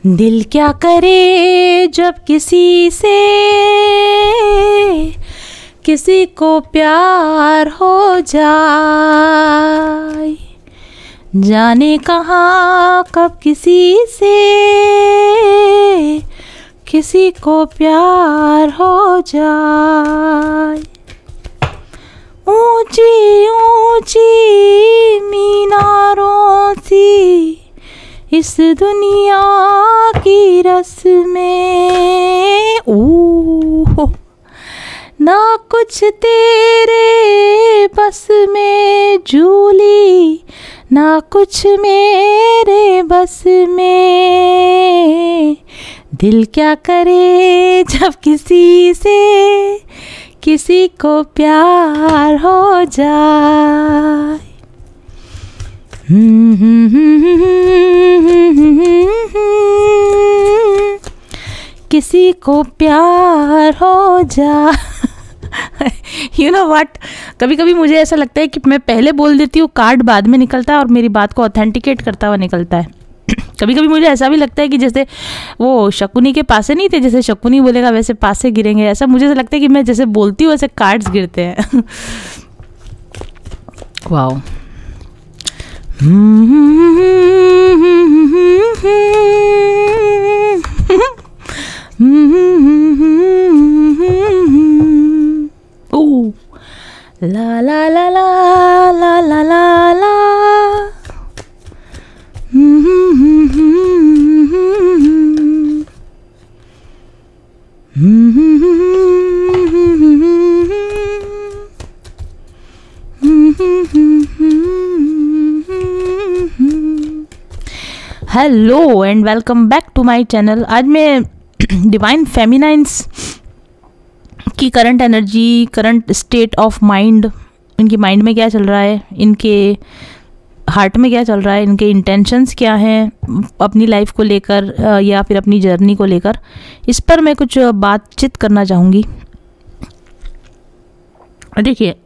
दिल क्या करे जब किसी से किसी को प्यार हो जाए, जाने कहाँ कब किसी से किसी को प्यार हो जाए। ऊंची ऊंची मीनारों सी इस दुनिया की रस्में, ओह ना कुछ तेरे बस में झूली, ना कुछ मेरे बस में। दिल क्या करे जब किसी से किसी को प्यार हो जाए। किसी को प्यार हो जा। यू नो व्हाट, कभी कभी मुझे ऐसा लगता है कि मैं पहले बोल देती हूँ, कार्ड बाद में निकलता है और मेरी बात को ऑथेंटिकेट करता हुआ निकलता है। कभी कभी मुझे ऐसा भी लगता है कि जैसे वो शकुनी के पासे नहीं थे, जैसे शकुनी बोलेगा वैसे पासे गिरेंगे, ऐसा मुझे ऐसा लगता है कि मैं जैसे बोलती हूँ वैसे कार्ड्स गिरते हैं। Wow. Ooh, la la la la la la la la. Hello and welcome back to my channel. आज मैं डिवाइन फेमिनाइंस की current energy, current state of mind, इनकी माइंड में क्या चल रहा है, इनके हार्ट में क्या चल रहा है, इनके इंटेंशंस क्या हैं अपनी लाइफ को लेकर या फिर अपनी जर्नी को लेकर, इस पर मैं कुछ बातचीत करना चाहूँगी। देखिए,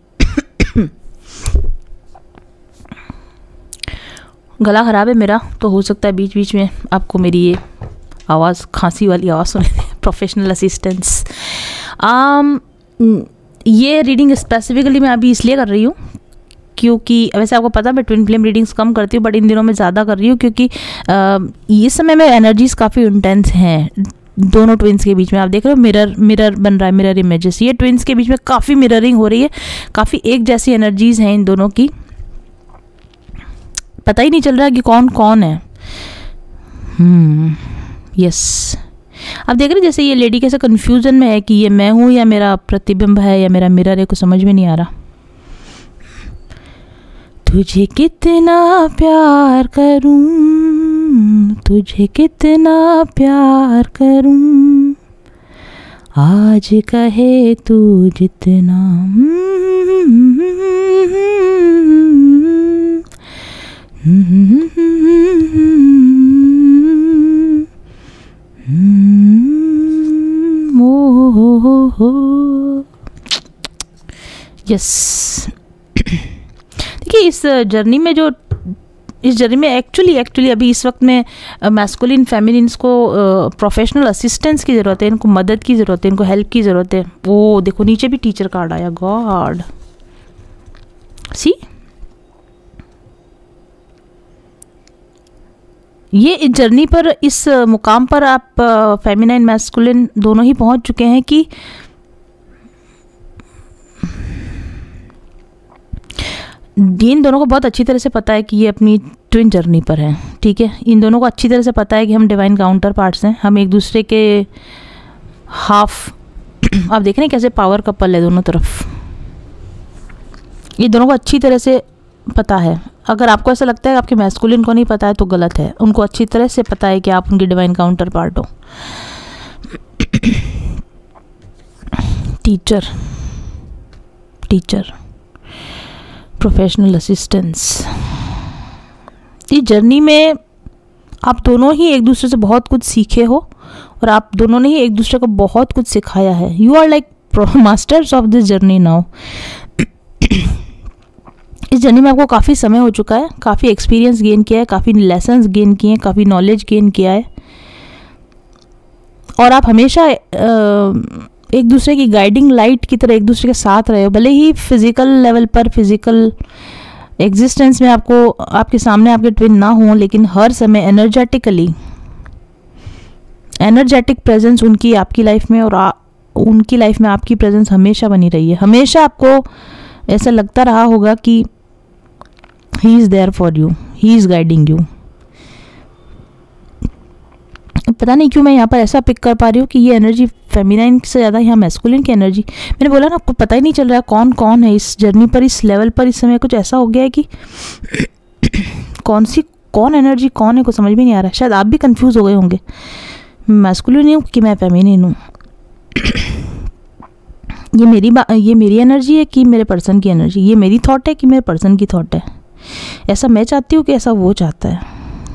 गला ख़राब है मेरा, तो हो सकता है बीच बीच में आपको मेरी ये आवाज़, खांसी वाली आवाज़ सुने। Professional assistance. ये रीडिंग स्पेसिफिकली मैं अभी इसलिए कर रही हूँ क्योंकि वैसे आपको पता मैं ट्विन फ्लेम रीडिंग्स कम करती हूँ, बट इन दिनों में ज़्यादा कर रही हूँ क्योंकि इस समय में एनर्जीज़ काफ़ी इंटेंस हैं दोनों ट्विन्स के बीच में। आप देख रहे हो मिरर बन रहा है, मिरर इमेजेस, ये ट्विन्स के बीच में काफ़ी मिररिंग हो रही है, काफ़ी एक जैसी एनर्जीज़ हैं इन दोनों की, पता ही नहीं चल रहा कि कौन कौन है। यस, अब देख रहे जैसे ये लेडी कैसे कंफ्यूजन में है कि ये मैं हूँ या मेरा प्रतिबिंब है या मेरा मिरर है, कुछ समझ में नहीं आ रहा। तुझे कितना प्यार करूँ, तुझे कितना प्यार करूँ, आज कहे तू जितना। यस, देखिए इस जर्नी में एक्चुअली अभी इस वक्त में मैस्कुलिन फेमिनिन्स को प्रोफेशनल असिस्टेंस की ज़रूरत है, इनको मदद की ज़रूरत है, इनको हेल्प की ज़रूरत है। वो देखो नीचे भी टीचर कार्ड आया, गॉड सी। ये इस जर्नी पर, इस मुकाम पर आप फेमिनाइन मैस्कुलिन दोनों ही पहुंच चुके हैं कि इन दोनों को बहुत अच्छी तरह से पता है कि ये अपनी ट्विन जर्नी पर है, ठीक है। इन दोनों को अच्छी तरह से पता है कि हम डिवाइन काउंटर पार्ट्स हैं, हम एक दूसरे के हाफ। आप देख रहे हैं कैसे पावर कपल है दोनों तरफ, ये दोनों को अच्छी तरह से पता है। अगर आपको ऐसा लगता है कि आपके मैस्कुलिन को नहीं पता है तो गलत है, उनको अच्छी तरह से पता है कि आप उनकी डिवाइन काउंटर पार्ट हो। Teacher, professional assistance. इस जर्नी में आप दोनों ही एक दूसरे से बहुत कुछ सीखे हो और आप दोनों ने ही एक दूसरे को बहुत कुछ सिखाया है। You are like masters of this journey now. इस जर्नी में आपको काफ़ी समय हो चुका है, काफ़ी एक्सपीरियंस गेन किया है, काफ़ी लेसन्स गेन किए हैं, काफ़ी नॉलेज गेन किया है। और आप हमेशा एक दूसरे की गाइडिंग लाइट की तरह एक दूसरे के साथ रहे हो। भले ही फिजिकल लेवल पर, फिजिकल एग्जिस्टेंस में आपको आपके सामने आपके ट्विन ना हो, लेकिन हर समय एनर्जेटिक प्रेजेंस उनकी आपकी लाइफ में और उनकी लाइफ में आपकी प्रेजेंस हमेशा बनी रही है। हमेशा आपको ऐसा लगता रहा होगा कि he is there for you, he is guiding you. पता नहीं क्यों मैं यहाँ पर ऐसा पिक कर पा रही हूँ कि ये एनर्जी फेमिनाइन से ज़्यादा यहाँ मैस्कुलिन की एनर्जी। मैंने बोला ना, आपको पता ही नहीं चल रहा है कौन कौन है इस जर्नी पर, इस लेवल पर। इस समय कुछ ऐसा हो गया है कि कौन एनर्जी कौन है, कुछ समझ में नहीं आ रहा है। शायद आप भी कंफ्यूज हो गए होंगे, मैस्कुलिन हूँ कि मैं फेमिनिन हूँ। ये मेरी एनर्जी है कि मेरे पर्सन की एनर्जी, ये मेरी थॉट है कि मेरे पर्सन की थॉट है। ऐसा मैं चाहती हूँ कि ऐसा वो चाहता है।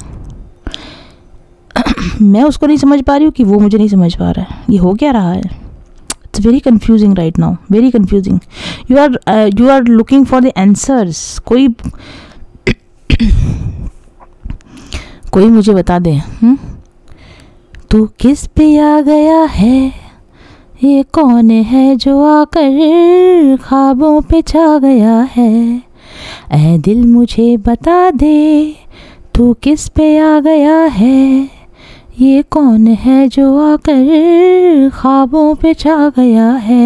मैं उसको नहीं समझ पा रही हूँ कि वो मुझे नहीं समझ पा रहा है। ये हो क्या रहा है? It's very confusing right now, very confusing. You are looking for the answers. कोई मुझे बता दे, तू किस पे आ गया है, ये कौन है जो आकर ख्वाबों पे छा गया है। ऐ दिल मुझे बता दे, तू किस पे आ गया है, ये कौन है जो आकर ख्वाबों पे छा गया है।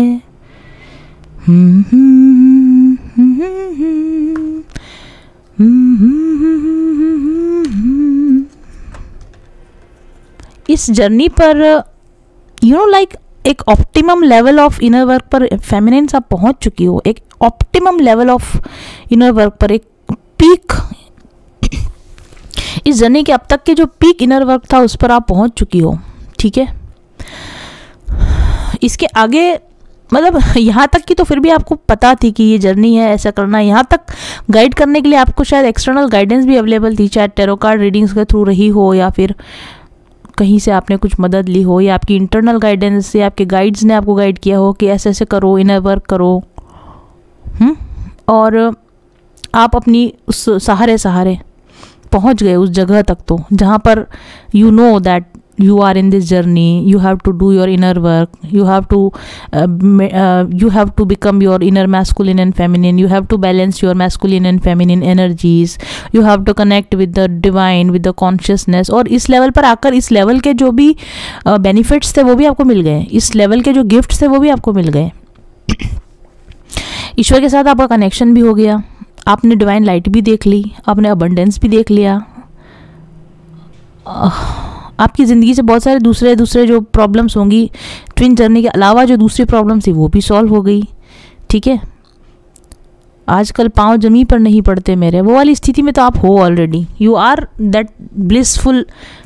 इस जर्नी पर लाइक एक optimum level of inner work पर फेमिनिन्स आप पहुंच चुकी हो। एक optimum level of inner work पर, एक पीक, इस जर्नी के अब तक के जो पीक इनर वर्क था उस पर आप पहुंच चुकी हो। ठीक है, इसके आगे मतलब यहाँ तक की तो फिर भी आपको पता थी कि ये जर्नी है, ऐसा करना है। यहाँ तक गाइड करने के लिए आपको शायद एक्सटर्नल गाइडेंस भी अवेलेबल थी, चाहे टैरो कार्ड रीडिंग्स के थ्रू रही हो, या फिर कहीं से आपने कुछ मदद ली हो, या आपकी इंटरनल गाइडेंस से आपके गाइड्स ने आपको गाइड किया हो कि ऐसे ऐसे करो, इनर वर्क करो। और आप अपनी उस सहारे पहुंच गए उस जगह तक, तो जहाँ पर you know that you are in this journey, you have to do your inner work, you have to become your inner masculine and feminine, you have to balance your masculine and feminine energies, you have to connect with the divine, with the consciousness। और इस level पर आकर इस level के जो भी benefits थे वो भी आपको मिल गए, इस लेवल के जो गिफ्ट्स थे वो भी आपको मिल गए। ईश्वर के साथ आपका कनेक्शन भी हो गया, आपने डिवाइन लाइट भी देख ली, आपने अबंडेंस भी देख लिया। आपकी ज़िंदगी से बहुत सारे दूसरे जो प्रॉब्लम्स होंगी ट्विन जर्नी के अलावा, जो दूसरी प्रॉब्लम्स थी वो भी सॉल्व हो गई। ठीक है, आजकल पाँव जमीन पर नहीं पड़ते मेरे, वो वाली स्थिति में तो आप हो already. You are that blissful,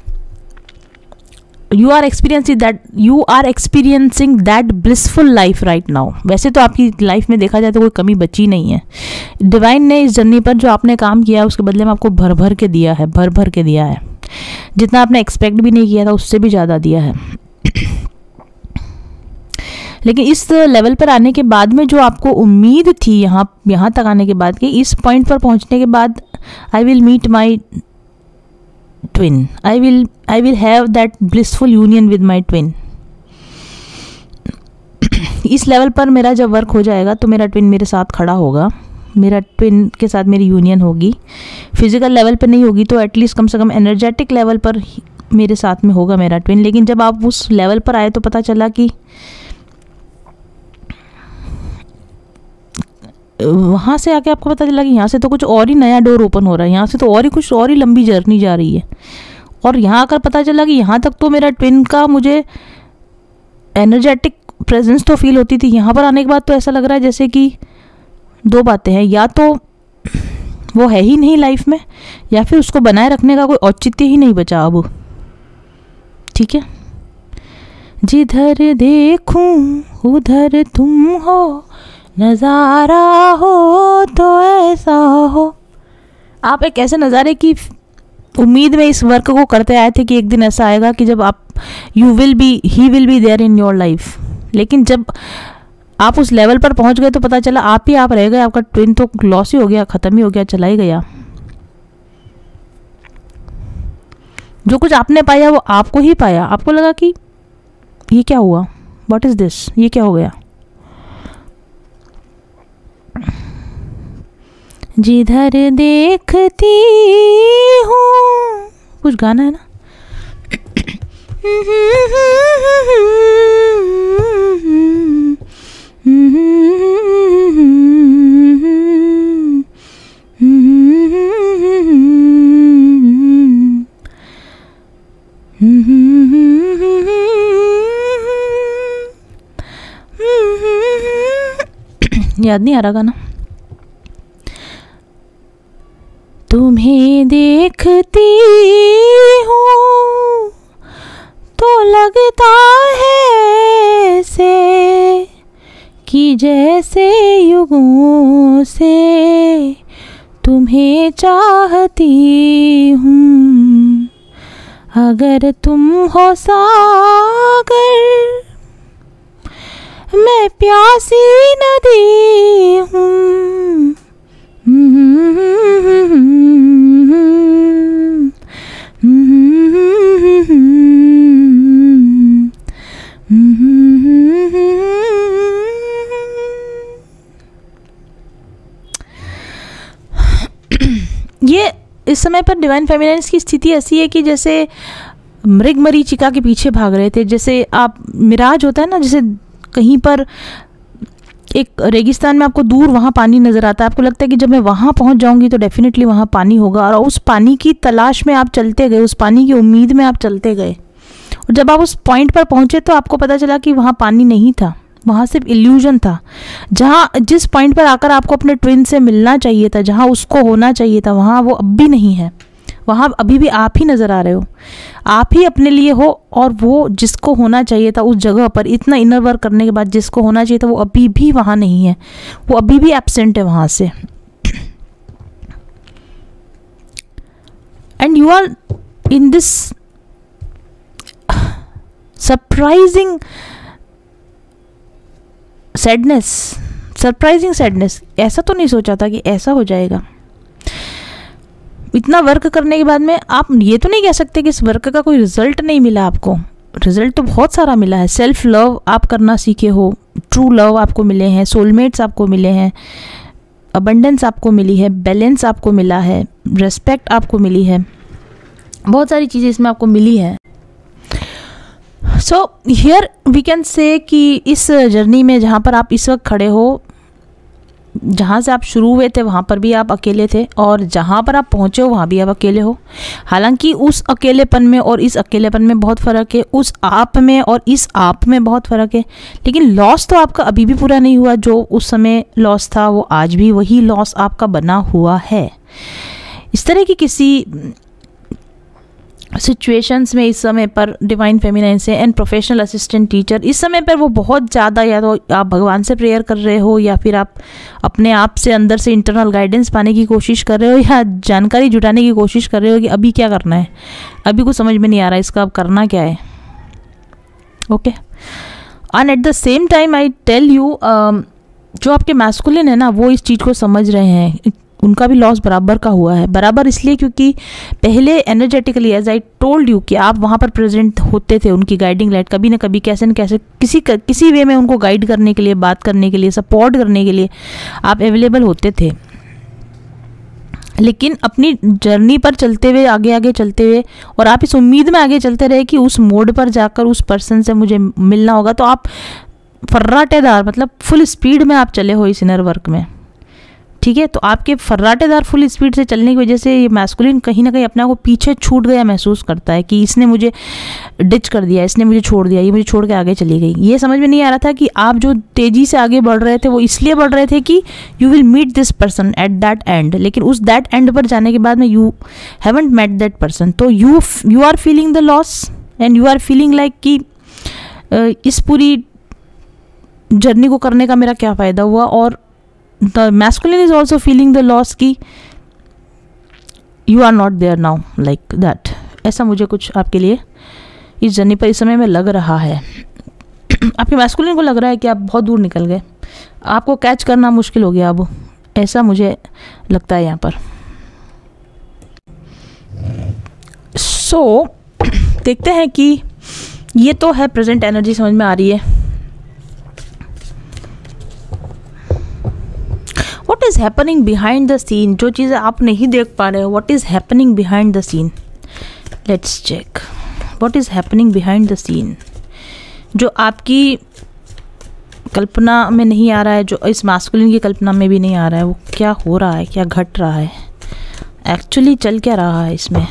you are experiencing that blissful life right now. वैसे तो आपकी लाइफ में देखा जाए तो कोई कमी बची नहीं है। डिवाइन ने इस जर्नी पर जो आपने काम किया उसके बदले में आपको भर भर के दिया है। जितना आपने एक्सपेक्ट भी नहीं किया था उससे भी ज़्यादा दिया है। लेकिन इस लेवल पर आने के बाद में जो आपको उम्मीद थी यहाँ तक आने के बाद, कि इस पॉइंट पर पहुँचने के बाद I will meet my twin, I will have that blissful union with my twin. इस लेवल पर मेरा जब वर्क हो जाएगा तो मेरा ट्विन मेरे साथ खड़ा होगा, मेरा ट्विन के साथ मेरी यूनियन होगी। फिजिकल लेवल पर नहीं होगी तो एटलीस्ट कम से कम एनर्जेटिक लेवल पर मेरे साथ में होगा मेरा ट्विन। लेकिन जब आप उस लेवल पर आए तो पता चला कि वहाँ से आके आपको पता चला कि यहाँ से तो कुछ और ही नया डोर ओपन हो रहा है, यहाँ से तो और ही कुछ और ही लंबी जर्नी जा रही है। और यहाँ आकर पता चला कि यहाँ तक तो मेरा ट्विन का मुझे एनर्जेटिक प्रेजेंस तो फील होती थी, यहाँ पर आने के बाद तो ऐसा लग रहा है जैसे कि दो बातें हैं, या तो वो है ही नहीं लाइफ में, या फिर उसको बनाए रखने का कोई औचित्य ही नहीं बचा अब। ठीक है, जिधर देखूं उधर तुम हो, नज़ारा हो तो ऐसा हो। आप एक ऐसे नज़ारे की उम्मीद में इस वर्क को करते आए थे कि एक दिन ऐसा आएगा कि जब आप he will be there in your life. लेकिन जब आप उस लेवल पर पहुंच गए तो पता चला आप रह गए, आपका ट्विन तो लॉस ही हो गया, ख़त्म ही हो गया, चला ही गया। जो कुछ आपने पाया वो आपको ही पाया। आपको लगा कि ये क्या हुआ, व्हाट इज़ दिस, ये क्या हो गया। जिधर देखती हूँ, कुछ गाना है ना। याद नहीं आ रहा गाना। तुम्हें देखती हूँ तो लगता है से कि जैसे युगों से तुम्हें चाहती हूँ। अगर तुम हो सागर मैं प्यासी नदी हूँ। ये इस समय पर डिवाइन फेमिनाइन्स की स्थिति ऐसी है कि जैसे मृग मरीचिका के पीछे भाग रहे थे। जैसे आप मिराज होता है ना, जैसे कहीं पर एक रेगिस्तान में आपको दूर वहाँ पानी नज़र आता है, आपको लगता है कि जब मैं वहाँ पहुँच जाऊँगी तो डेफिनेटली वहाँ पानी होगा, और उस पानी की तलाश में आप चलते गए, उस पानी की उम्मीद में आप चलते गए, और जब आप उस पॉइंट पर पहुँचे तो आपको पता चला कि वहाँ पानी नहीं था, वहाँ सिर्फ इल्यूजन था। जिस पॉइंट पर आकर आपको अपने ट्विन से मिलना चाहिए था, जहाँ उसको होना चाहिए था, वहाँ वो अब भी नहीं है। वहाँ अभी भी आप ही नज़र आ रहे हो, आप ही अपने लिए हो, और वो जिसको होना चाहिए था उस जगह पर इतना इनर वर्क करने के बाद जिसको होना चाहिए था वो अभी भी वहाँ नहीं है, वो अभी भी एब्सेंट है वहाँ से। And you are in this surprising sadness. ऐसा तो नहीं सोचा था कि ऐसा हो जाएगा। इतना वर्क करने के बाद में आप ये तो नहीं कह सकते कि इस वर्क का कोई रिजल्ट नहीं मिला आपको। रिजल्ट तो बहुत सारा मिला है। सेल्फ लव आप करना सीखे हो, ट्रू लव आपको मिले हैं, सोलमेट्स आपको मिले हैं, अबंडेंस आपको मिली है, बैलेंस आपको मिला है, रेस्पेक्ट आपको मिली है, बहुत सारी चीज़ें इसमें आपको मिली है। So here we can say कि इस जर्नी में जहाँ पर आप इस वक्त खड़े हो, जहाँ से आप शुरू हुए थे वहाँ पर भी आप अकेले थे, और जहाँ पर आप पहुँचे हो वहाँ भी आप अकेले हो। हालांकि उस अकेलेपन में और इस अकेलेपन में बहुत फ़र्क है, उस आप में और इस आप में बहुत फ़र्क है, लेकिन लॉस तो आपका अभी भी पूरा नहीं हुआ। जो उस समय लॉस था वो आज भी वही लॉस आपका बना हुआ है। इस तरह की किसी सिचुएशंस में इस समय पर डिवाइन फेमिनाइन से एंड प्रोफेशनल असिस्टेंट टीचर, इस समय पर वो बहुत ज़्यादा, या तो आप भगवान से प्रेयर कर रहे हो, या फिर आप अपने आप से अंदर से इंटरनल गाइडेंस पाने की कोशिश कर रहे हो, या जानकारी जुटाने की कोशिश कर रहे हो कि अभी क्या करना है, अभी कुछ समझ में नहीं आ रहा इसका, अब करना क्या है। Okay, and at the same time I tell you, जो आपके मैस्कुलिन है ना, वो इस चीज़ को समझ रहे हैं। उनका भी लॉस बराबर का हुआ है। बराबर इसलिए क्योंकि पहले energetically, as I told you, कि आप वहाँ पर प्रेजेंट होते थे, उनकी गाइडिंग लाइट कभी ना कभी कैसे न कैसे किसी वे में उनको गाइड करने के लिए, बात करने के लिए, सपोर्ट करने के लिए आप अवेलेबल होते थे। लेकिन अपनी जर्नी पर चलते हुए, आगे आगे चलते हुए, और आप इस उम्मीद में आगे चलते रहे कि उस मोड पर जाकर उस पर्सन से मुझे मिलना होगा, तो आप फर्राटेदार, मतलब फुल स्पीड में आप चले हो इस इनर वर्क में। ठीक है, तो आपके फर्राटेदार फुल स्पीड से चलने की वजह से ये मैस्कुलिन कहीं ना कहीं अपने आप को पीछे छूट गया महसूस करता है कि इसने मुझे डिच कर दिया, इसने मुझे छोड़ दिया, ये मुझे छोड़ के आगे चली गई। ये समझ में नहीं आ रहा था कि आप जो तेज़ी से आगे बढ़ रहे थे वो इसलिए बढ़ रहे थे कि you will meet this person at that end, लेकिन उस दैट एंड पर जाने के बाद में you haven't met that person, तो you are feeling the loss and you are feeling like कि इस पूरी जर्नी को करने का मेरा क्या फ़ायदा हुआ। और the masculine is also feeling the loss कि you are not there now, like that. ऐसा मुझे कुछ आपके लिए इस जर्नी पर इस समय में लग रहा है। आपके मैस्कुलिन को लग रहा है कि आप बहुत दूर निकल गए, आपको कैच करना मुश्किल हो गया अब, ऐसा मुझे लगता है यहाँ पर। सो देखते हैं कि ये तो है प्रेजेंट एनर्जी, समझ में आ रही है। What is happening behind the scene, जो चीज़ें आप नहीं देख पा रहे हो, what is happening behind the scene, let's check what is happening behind the scene. जो आपकी कल्पना में नहीं आ रहा है, जो इस मास्कुलिन की कल्पना में भी नहीं आ रहा है, वो क्या हो रहा है, क्या घट रहा है, एक्चुअली चल क्या रहा है इसमें।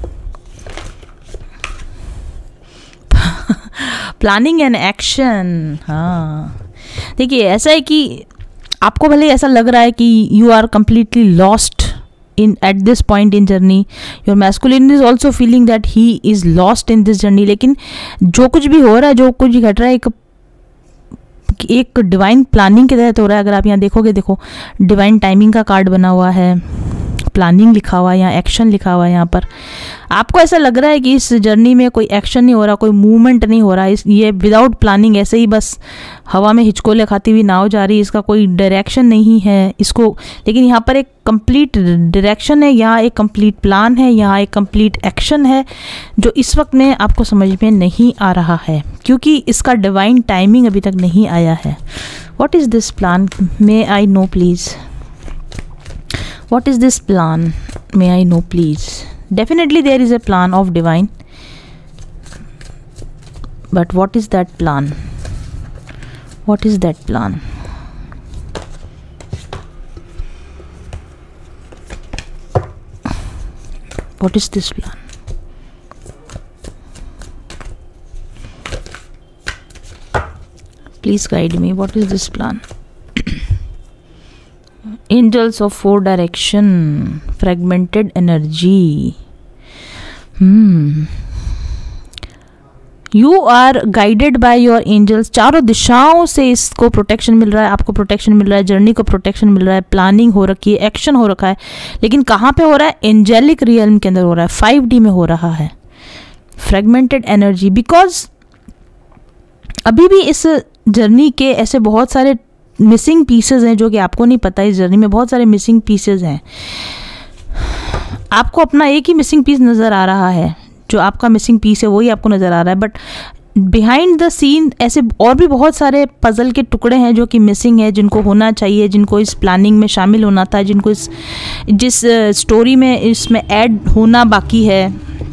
Planning and action. हाँ देखिए, ऐसा है कि आपको भले ऐसा लग रहा है कि you are completely lost in at this point in journey, your masculine is also feeling that he is lost in this journey, लेकिन जो कुछ भी हो रहा है, जो कुछ भी घट रहा है, एक डिवाइन प्लानिंग के तहत हो रहा है। अगर आप यहाँ देखोगे, देखो डिवाइन टाइमिंग का कार्ड बना हुआ है, प्लानिंग लिखा हुआ है, यहाँ एक्शन लिखा हुआ है। यहाँ पर आपको ऐसा लग रहा है कि इस जर्नी में कोई एक्शन नहीं हो रहा, कोई मूवमेंट नहीं हो रहा, ये विदाउट प्लानिंग ऐसे ही बस हवा में हिचकोले खाती हुई नाव जा रही है, इसका कोई डायरेक्शन नहीं है इसको। लेकिन यहाँ पर एक कंप्लीट डायरेक्शन है, यहाँ एक कंप्लीट प्लान है, यहाँ एक कंप्लीट एक्शन है, जो इस वक्त में आपको समझ में नहीं आ रहा है क्योंकि इसका डिवाइन टाइमिंग अभी तक नहीं आया है। What is this plan, may I know please, what is this plan, may I know please। Definitely there is a plan of divine, but what is that plan, what is that plan? What is this plan? Please guide me, what is this plan? Angels of four direction, fragmented energy। You are guided by your angels। चारों दिशाओं से इसको protection मिल रहा है, आपको protection मिल रहा है, journey को प्रोटेक्शन मिल रहा है, प्लानिंग हो रखी है, एक्शन हो रखा है। लेकिन कहाँ पे हो रहा है? एंजेलिक रियल्म के अंदर हो रहा है, 5D में हो रहा है। फ्रेगमेंटेड एनर्जी, बिकॉज अभी भी इस जर्नी के ऐसे बहुत सारे मिसिंग पीसेज हैं जो कि आपको नहीं पता। इस जर्नी में बहुत सारे मिसिंग पीसेज हैं। आपको अपना एक ही मिसिंग पीस नज़र आ रहा है, जो आपका मिसिंग पीस है वही आपको नज़र आ रहा है, बट बिहाइंड द सीन ऐसे और भी बहुत सारे पजल के टुकड़े हैं जो कि मिसिंग है, जिनको होना चाहिए, जिनको इस प्लानिंग में शामिल होना था, जिनको जिस स्टोरी में इसमें ऐड होना बाकी है,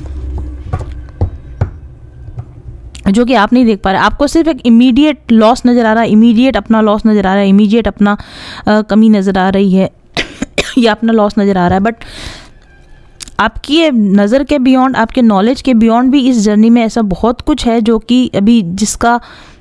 जो कि आप नहीं देख पा रहे। आपको सिर्फ एक इमीडिएट लॉस नज़र आ रहा है, इमीडिएट अपना लॉस नज़र आ रहा है, इमीडिएट अपना कमी नज़र आ रही है या अपना लॉस नज़र आ रहा है। बट आपकी नज़र के बियॉन्ड, आपके नॉलेज के बियॉन्ड भी इस जर्नी में ऐसा बहुत कुछ है जो कि अभी जिसका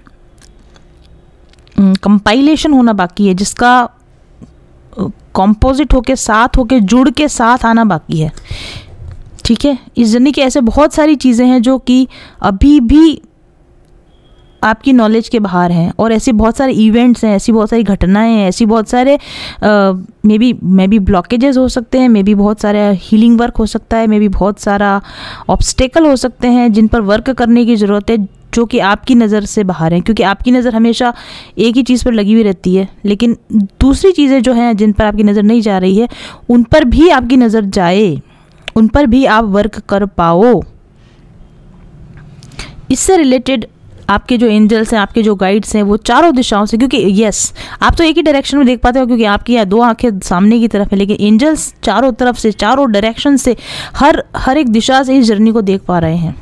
कंपाइलेशन होना बाकी है, जिसका कॉम्पोजिट होके साथ होके जुड़ के साथ आना बाकी है। ठीक है, इस जर्नी की ऐसे बहुत सारी चीज़ें हैं जो कि अभी भी आपकी नॉलेज के बाहर हैं, और ऐसी बहुत सारे इवेंट्स हैं, ऐसी बहुत सारी घटनाएं हैं, ऐसी बहुत सारे मे बी ब्लॉकेजेस हो सकते हैं, मे बी बहुत सारे हीलिंग वर्क हो सकता है, मे बी बहुत सारा ऑब्स्टेकल हो सकते हैं जिन पर वर्क करने की ज़रूरत है, जो कि आपकी नज़र से बाहर हैं। क्योंकि आपकी नज़र हमेशा एक ही चीज़ पर लगी हुई रहती है, लेकिन दूसरी चीज़ें जो हैं जिन पर आपकी नज़र नहीं जा रही है, उन पर भी आपकी नज़र जाए, उन पर भी आप वर्क कर पाओ। इससे रिलेटेड आपके जो एंजल्स हैं, आपके जो गाइड्स हैं, वो चारों दिशाओं से, क्योंकि यस आप तो एक ही डायरेक्शन में देख पाते हो क्योंकि आपकी यहाँ 2 आंखें सामने की तरफ है, लेकिन एंजल्स चारों तरफ से, चारों डायरेक्शन से, हर एक दिशा से इस जर्नी को देख पा रहे हैं।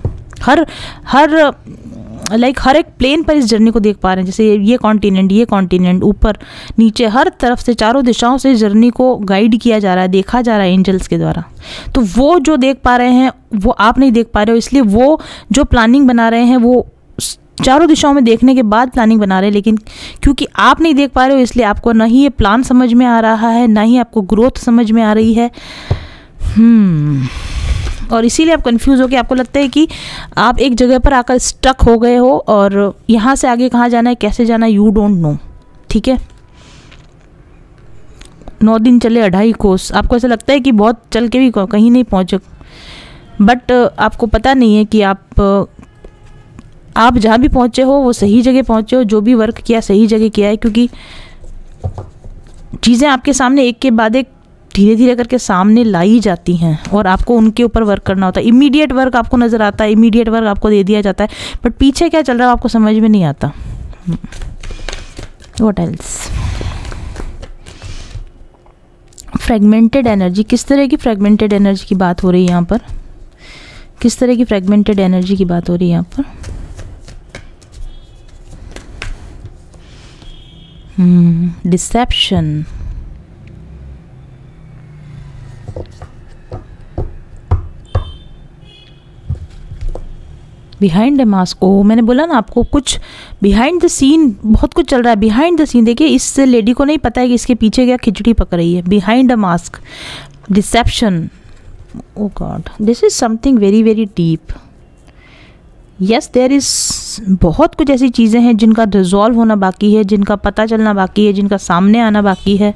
हर एक प्लेन पर इस जर्नी को देख पा रहे हैं। जैसे ये कॉन्टिनेंट, ऊपर नीचे, हर तरफ से, चारों दिशाओं से इस जर्नी को गाइड किया जा रहा है, देखा जा रहा है एंजल्स के द्वारा। तो वो जो देख पा रहे हैं वो आप नहीं देख पा रहे हो, इसलिए वो जो प्लानिंग बना रहे हैं वो चारों दिशाओं में देखने के बाद प्लानिंग बना रहे हैं। लेकिन क्योंकि आप नहीं देख पा रहे हो, इसलिए आपको ना ही ये प्लान समझ में आ रहा है, ना ही आपको ग्रोथ समझ में आ रही है। और इसीलिए आप कंफ्यूज हो कि आपको लगता है कि आप एक जगह पर आकर स्टक हो गए हो और यहाँ से आगे कहाँ जाना है, कैसे जाना है, यू डोंट नो। ठीक है, 9 दिन चले 2.5 कोस, आपको ऐसा लगता है कि बहुत चल के भी कहीं नहीं पहुँचे, बट आपको पता नहीं है कि आप जहाँ भी पहुँचे हो वो सही जगह पहुँचे हो, जो भी वर्क किया सही जगह किया है, क्योंकि चीज़ें आपके सामने एक के बाद एक धीरे धीरे करके सामने लाई जाती हैं और आपको उनके ऊपर वर्क करना होता है। इमीडिएट वर्क आपको नज़र आता है, इमीडिएट वर्क आपको दे दिया जाता है, बट पीछे क्या चल रहा है आपको समझ में नहीं आता। What else? Fragmented energy. किस तरह की फ्रेगमेंटेड एनर्जी की बात हो रही है यहाँ पर? किस तरह की फ्रेगमेंटेड एनर्जी की बात हो रही है यहाँ पर? Deception. Behind the mask. Oh, मैंने बोला ना आपको, कुछ बिहाइंड द सीन बहुत कुछ चल रहा है। बिहाइंड द सीन देखिए, इस लेडी को नहीं पता है कि इसके पीछे क्या खिचड़ी पक रही है। Behind the mask, deception. Oh God, this is something very very deep. Yes, there is बहुत कुछ ऐसी चीज़ें हैं जिनका रिजॉल्व होना बाकी है, जिनका पता चलना बाकी है, जिनका सामने आना बाकी है।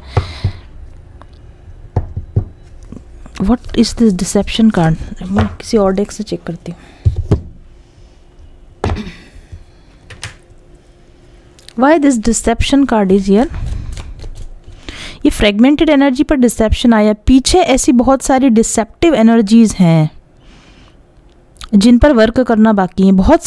What is this deception card? मैं किसी और डेक से चेक करती हूँ। Why this deception card is here? ये फ्रेगमेंटेड एनर्जी पर डिसेप्शन आया। पीछे ऐसी बहुत सारी डिसेप्टिव एनर्जीज हैं जिन पर वर्क करना बाकी है। बहुत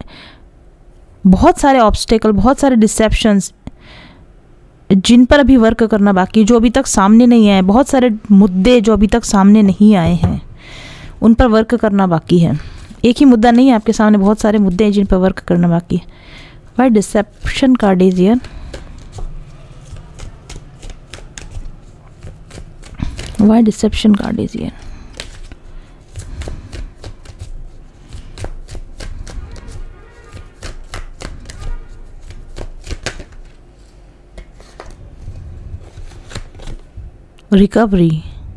सारे ऑब्स्टेकल, बहुत सारे डिसेप्शंस जिन पर अभी वर्क करना बाकी है, जो अभी तक सामने नहीं आए। बहुत सारे मुद्दे जो अभी तक सामने नहीं आए हैं, उन पर वर्क करना बाकी है। एक ही मुद्दा नहीं है आपके सामने, बहुत सारे मुद्दे हैं जिन पर वर्क करना बाकी है। Why deception card is here? Why deception card is here? Recovery.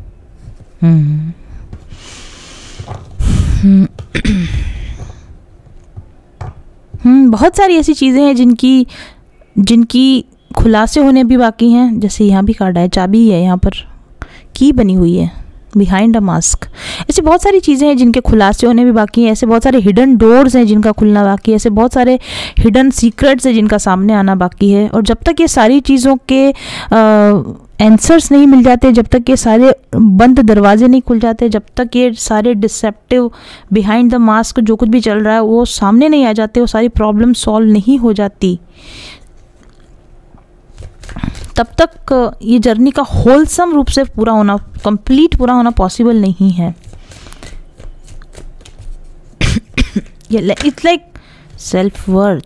बहुत सारी ऐसी चीज़ें हैं जिनकी खुलासे होने भी बाकी हैं। जैसे यहाँ भी कार्ड है, चाबी है, यहाँ पर की बनी हुई है, बिहाइंड अ मास्क। ऐसी बहुत सारी चीज़ें हैं जिनके खुलासे होने भी बाकी हैं। ऐसे बहुत सारे हिडन डोर्स हैं जिनका खुलना बाकी है। ऐसे बहुत सारे हिडन सीक्रेट्स हैं जिनका सामने आना बाकी है। और जब तक ये सारी चीज़ों के आंसर्स नहीं मिल जाते, जब तक ये सारे बंद दरवाजे नहीं खुल जाते, जब तक ये सारे डिसेप्टिव बिहाइंड द मास्क जो कुछ भी चल रहा है वो सामने नहीं आ जाते, वो सारी प्रॉब्लम सॉल्व नहीं हो जाती, तब तक ये जर्नी का होलसम रूप से पूरा होना, कंप्लीट पूरा होना पॉसिबल नहीं है। It's like self worth.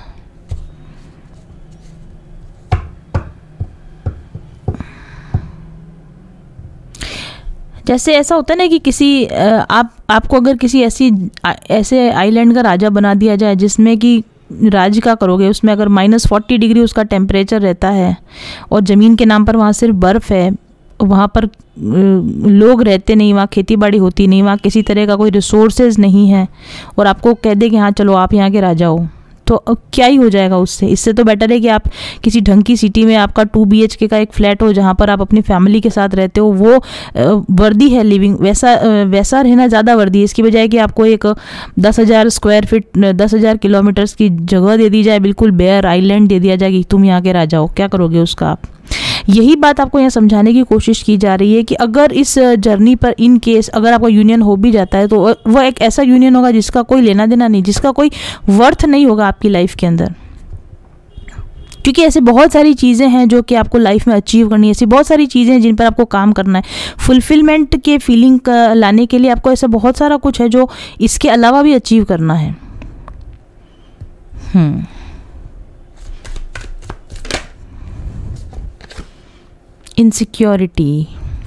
जैसे ऐसा होता है ना कि किसी आपको अगर किसी ऐसे आइलैंड का राजा बना दिया जाए जिसमें कि राज्य का करोगे, उसमें अगर -40 डिग्री उसका टेम्परेचर रहता है और ज़मीन के नाम पर वहाँ सिर्फ बर्फ़ है, वहाँ पर लोग रहते नहीं, वहाँ खेती बाड़ी होती नहीं, वहाँ किसी तरह का कोई रिसोर्सेज नहीं है, और आपको कह दे कि हाँ चलो आप यहाँ के राजा हो, तो क्या ही हो जाएगा उससे। इससे तो बेटर है कि आप किसी ढंग की सिटी में आपका 2 BHK का एक फ्लैट हो जहाँ पर आप अपनी फैमिली के साथ रहते हो। वो वर्दी है लिविंग, वैसा रहना ज़्यादा वर्दी है, इसकी बजाय कि आपको एक 10,000 स्क्वायर फीट 10,000 किलोमीटर्स की जगह दे दी जाए, बिल्कुल बेयर आइलैंड दे दिया जाए कि तुम यहाँ के राजा हो। क्या करोगे उसका आप? यही बात आपको यहाँ समझाने की कोशिश की जा रही है कि अगर इस जर्नी पर इन केस अगर आपका यूनियन हो भी जाता है तो वह एक ऐसा यूनियन होगा जिसका कोई लेना देना नहीं, जिसका कोई वर्थ नहीं होगा आपकी लाइफ के अंदर। क्योंकि ऐसे बहुत सारी चीज़ें हैं जो कि आपको लाइफ में अचीव करनी है, ऐसी बहुत सारी चीज़ें हैं जिन पर आपको काम करना है। फुलफिलमेंट के फीलिंग लाने के लिए आपको ऐसा बहुत सारा कुछ है जो इसके अलावा भी अचीव करना है। इनसिक्योरिटी।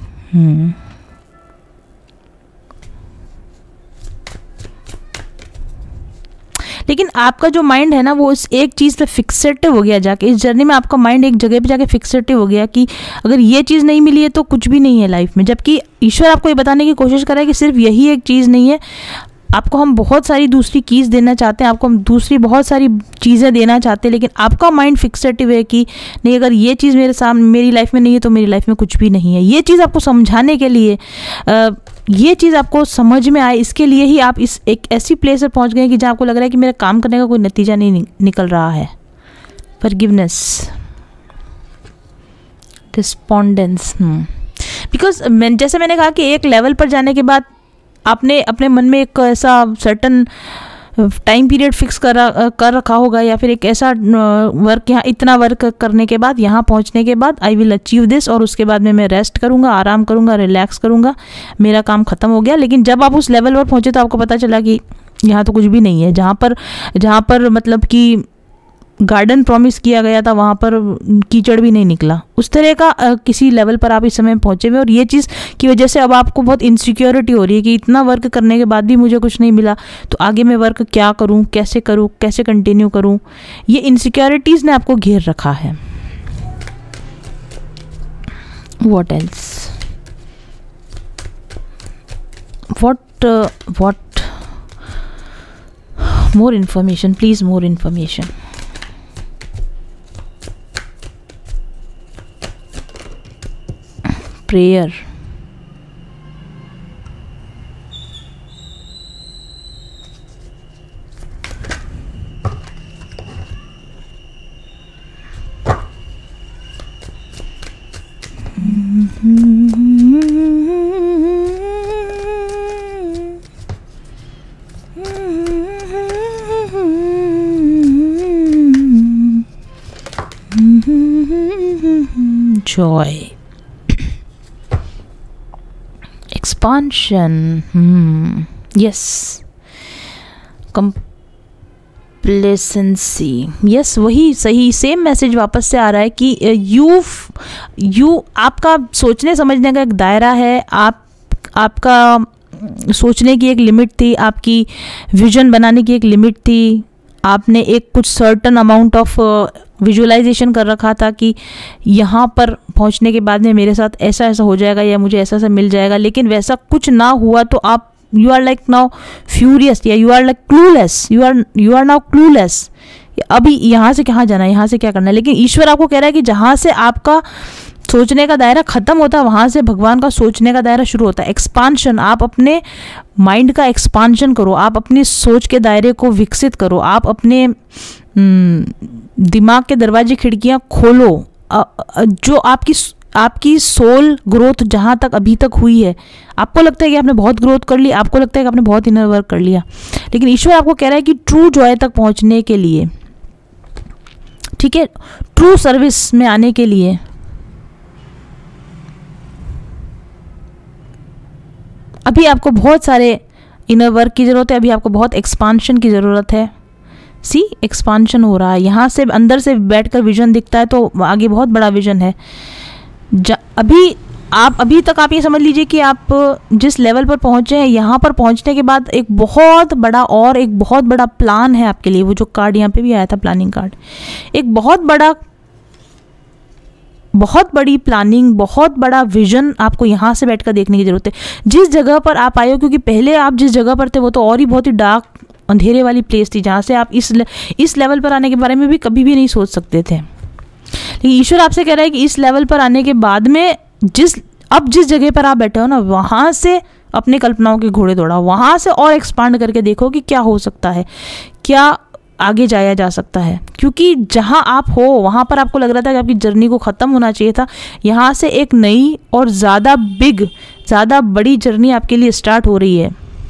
लेकिन आपका जो माइंड है ना वो इस एक चीज़ पे फिक्सेटिव हो गया, जाके इस जर्नी में आपका माइंड एक जगह पे जाके फिक्सेटिव हो गया कि अगर ये चीज़ नहीं मिली है तो कुछ भी नहीं है लाइफ में। जबकि ईश्वर आपको ये बताने की कोशिश कर रहा है कि सिर्फ यही एक चीज़ नहीं है, आपको हम बहुत सारी दूसरी कीज़ देना चाहते हैं, आपको हम दूसरी बहुत सारी चीज़ें देना चाहते हैं, लेकिन आपका माइंड फिक्सेटिव है कि नहीं, अगर ये चीज़ मेरे सामने मेरी लाइफ में नहीं है तो मेरी लाइफ में कुछ भी नहीं है। ये चीज़ आपको समझाने के लिए, ये चीज़ आपको समझ में आए, इसके लिए ही आप इस एक ऐसी प्लेस पर पहुंच गए कि जहाँ आपको लग रहा है कि मेरा काम करने का कोई नतीजा नहीं निकल रहा है। Forgiveness, despondence. बिकॉज जैसे मैंने कहा कि एक लेवल पर जाने के बाद आपने अपने मन में एक ऐसा सर्टन टाइम पीरियड फिक्स कर रखा होगा, या फिर एक ऐसा वर्क, यहाँ इतना वर्क करने के बाद, यहाँ पहुँचने के बाद आई विल अचीव दिस, और उसके बाद में मैं रेस्ट करूँगा, आराम करूँगा, रिलैक्स करूँगा, मेरा काम ख़त्म हो गया। लेकिन जब आप उस लेवल पर पहुँचे तो आपको पता चला कि यहाँ तो कुछ भी नहीं है। जहाँ पर मतलब कि गार्डन प्रॉमिस किया गया था वहाँ पर कीचड़ भी नहीं निकला। उस तरह का किसी लेवल पर आप इस समय पहुँचे हुए, और ये चीज़ की वजह से अब आपको बहुत इनसिक्योरिटी हो रही है कि इतना वर्क करने के बाद भी मुझे कुछ नहीं मिला, तो आगे मैं वर्क क्या करूँ, कैसे कंटिन्यू करूँ। ये इनसिक्योरिटीज़ ने आपको घेर रखा है। What else, what more information, please, more information. Prayer. Joy, expansion, yes, complacency, yes, वही सही सेम मैसेज वापस से आ रहा है कि यू आपका सोचने समझने का एक दायरा है, आपका सोचने की एक लिमिट थी, आपकी विजन बनाने की एक लिमिट थी, आपने एक कुछ सर्टन अमाउंट ऑफ विजुअलाइजेशन कर रखा था कि यहाँ पर पहुँचने के बाद में मेरे साथ ऐसा ऐसा हो जाएगा या मुझे ऐसा ऐसा मिल जाएगा, लेकिन वैसा कुछ ना हुआ तो आप you are like now furious, या you are like clueless, you are now clueless. अभी यहाँ से कहाँ जाना है, यहाँ से क्या करना है। लेकिन ईश्वर आपको कह रहा है कि जहाँ से आपका सोचने का दायरा ख़त्म होता है वहाँ से भगवान का सोचने का दायरा शुरू होता है। एक्सपांशन, आप अपने माइंड का एक्सपांशन करो, आप अपनी सोच के दायरे को विकसित करो, आप अपने दिमाग के दरवाजे खिड़कियाँ खोलो। जो आपकी सोल ग्रोथ जहाँ तक अभी तक हुई है, आपको लगता है कि आपने बहुत ग्रोथ कर ली, आपको लगता है कि आपने बहुत इनर वर्क कर लिया, लेकिन ईश्वर आपको कह रहा है कि ट्रू जॉय तक पहुँचने के लिए, ठीक है, ट्रू सर्विस में आने के लिए अभी आपको बहुत सारे इनर वर्क की ज़रूरत है, अभी आपको बहुत एक्सपांशन की ज़रूरत है। सी, एक्सपांशन हो रहा है, यहाँ से अंदर से बैठकर विजन दिखता है तो आगे बहुत बड़ा विजन है। अभी तक आप ये समझ लीजिए कि आप जिस लेवल पर पहुँचे हैं, यहाँ पर पहुँचने के बाद एक बहुत बड़ा प्लान है आपके लिए। वो जो कार्ड यहाँ पे भी आया था, प्लानिंग कार्ड, एक बहुत बड़ी प्लानिंग, बहुत बड़ा विजन आपको यहाँ से बैठकर देखने की ज़रूरत है। जिस जगह पर आप आए हो, क्योंकि पहले आप जिस जगह पर थे वो तो और ही बहुत ही डार्क, अंधेरे वाली प्लेस थी, जहाँ से आप इस लेवल पर आने के बारे में भी कभी भी नहीं सोच सकते थे। लेकिन ईश्वर आपसे कह रहा है कि इस लेवल पर आने के बाद में जिस जगह पर आप बैठे हो ना, वहाँ से अपनी कल्पनाओं के घोड़े दौड़ाओ, वहाँ से और एक्सपांड करके देखो कि क्या हो सकता है, क्या आगे जाया जा सकता है। क्योंकि जहाँ आप हो वहाँ पर आपको लग रहा था कि आपकी जर्नी को ख़त्म होना चाहिए था, यहाँ से एक नई और ज़्यादा बड़ी जर्नी आपके लिए स्टार्ट हो रही है।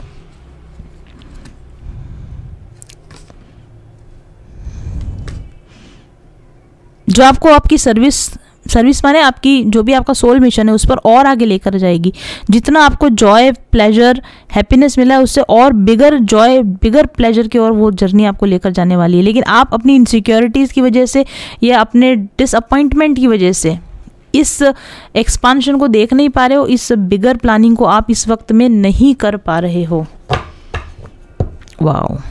जो आपको आपकी सर्विस माने आपकी जो भी आपका सोल मिशन है उस पर और आगे लेकर जाएगी। जितना आपको जॉय, प्लेजर, हैप्पीनेस मिला है, उससे और बिगर जॉय, बिगर प्लेजर की ओर वो जर्नी आपको लेकर जाने वाली है। लेकिन आप अपनी इनसिक्योरिटीज़ की वजह से या अपने डिसअपॉइंटमेंट की वजह से इस एक्सपांशन को देख नहीं पा रहे हो, इस बिगर प्लानिंग को आप इस वक्त में नहीं कर पा रहे हो। वाओ।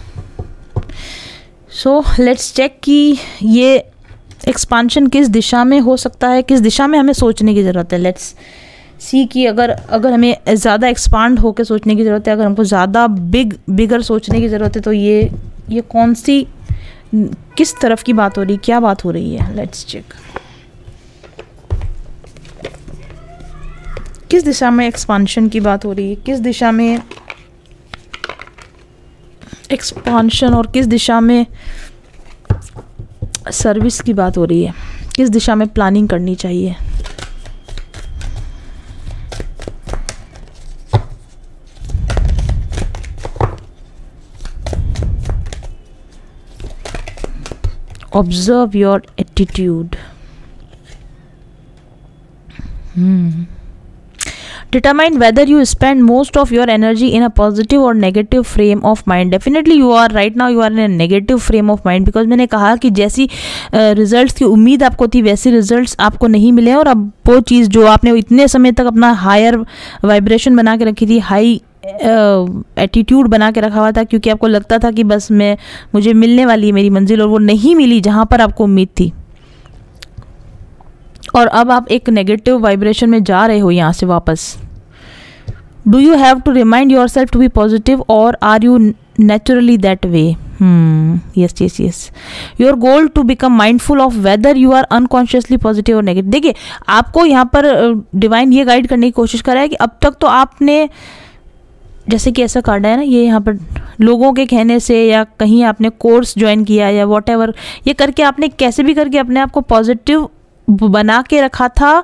सो लेट्स चेक कि ये एक्सपांशन किस दिशा में हो सकता है, किस दिशा में हमें सोचने की ज़रूरत है। लेट्स सी कि अगर हमें ज़्यादा एक्सपांड होकर सोचने की ज़रूरत है, अगर हमको ज़्यादा बिगर सोचने की ज़रूरत है, तो ये कौन सी, किस तरफ की बात हो रही, क्या बात हो रही है। लेट्स चेक किस दिशा में एक्सपांशन की बात हो रही है, किस दिशा में एक्सपांशन और किस दिशा में सर्विस की बात हो रही है, किस दिशा में प्लानिंग करनी चाहिए। Observe your attitude. Determine whether you spend most of your energy in a positive or negative frame of mind. Definitely you are right now, you are in a negative frame of mind, because मैंने कहा कि जैसी results की उम्मीद आपको थी वैसे results आपको नहीं मिले, और अब वो चीज़ जो आपने इतने समय तक अपना हायर वाइब्रेशन बना के रखी थी, हाई एटीट्यूड बना के रखा हुआ था, क्योंकि आपको लगता था कि बस मुझे मिलने वाली है मेरी मंजिल, और वो नहीं मिली जहाँ पर आपको उम्मीद थी, और अब आप एक नेगेटिव वाइब्रेशन में जा रहे हो यहाँ से वापस. Do you have to remind yourself to be positive, or are you naturally that way? Yes yes yes. Your goal to become mindful of whether you are unconsciously positive or negative. देखिए, आपको यहाँ पर divine ये guide करने की कोशिश कर रहा है कि अब तक तो आपने, जैसे कि ऐसा कार्ड है ना, ये यहाँ पर लोगों के कहने से या कहीं आपने कोर्स ज्वाइन किया या वॉट एवर, ये करके आपने कैसे भी करके अपने आप को पॉजिटिव बना के रखा था,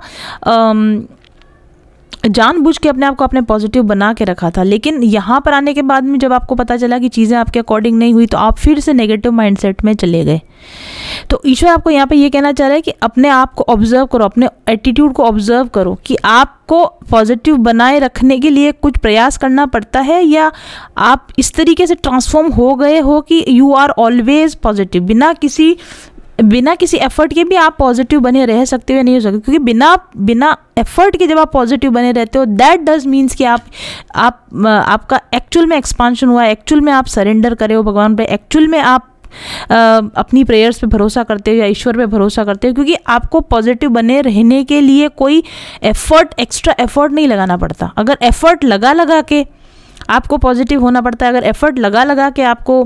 जानबूझ के अपने आप को आपने पॉजिटिव बना के रखा था. लेकिन यहाँ पर आने के बाद में जब आपको पता चला कि चीज़ें आपके अकॉर्डिंग नहीं हुई, तो आप फिर से नेगेटिव माइंडसेट में चले गए. तो ईश्वर आपको यहाँ पे ये कहना चाह रहा है कि अपने आप को ऑब्जर्व करो, अपने एटीट्यूड को ऑब्जर्व करो कि आपको पॉजिटिव बनाए रखने के लिए कुछ प्रयास करना पड़ता है, या आप इस तरीके से ट्रांसफॉर्म हो गए हो कि यू आर ऑलवेज पॉजिटिव. बिना किसी एफर्ट के भी आप पॉजिटिव बने रह सकते हो, नहीं हो सकते, क्योंकि बिना एफर्ट के जब आप पॉजिटिव बने रहते हो, दैट डज मीन्स कि आपका एक्चुअल में एक्सपांशन हुआ है, एक्चुअल में आप सरेंडर करे हो भगवान पे, एक्चुअल में आप अपनी प्रेयर्स पे भरोसा करते हो या ईश्वर पे भरोसा करते हो, क्योंकि आपको पॉजिटिव बने रहने के लिए कोई एक्स्ट्रा एफर्ट नहीं लगाना पड़ता. अगर एफर्ट लगा के आपको पॉजिटिव होना पड़ता है, अगर एफर्ट लगा के आपको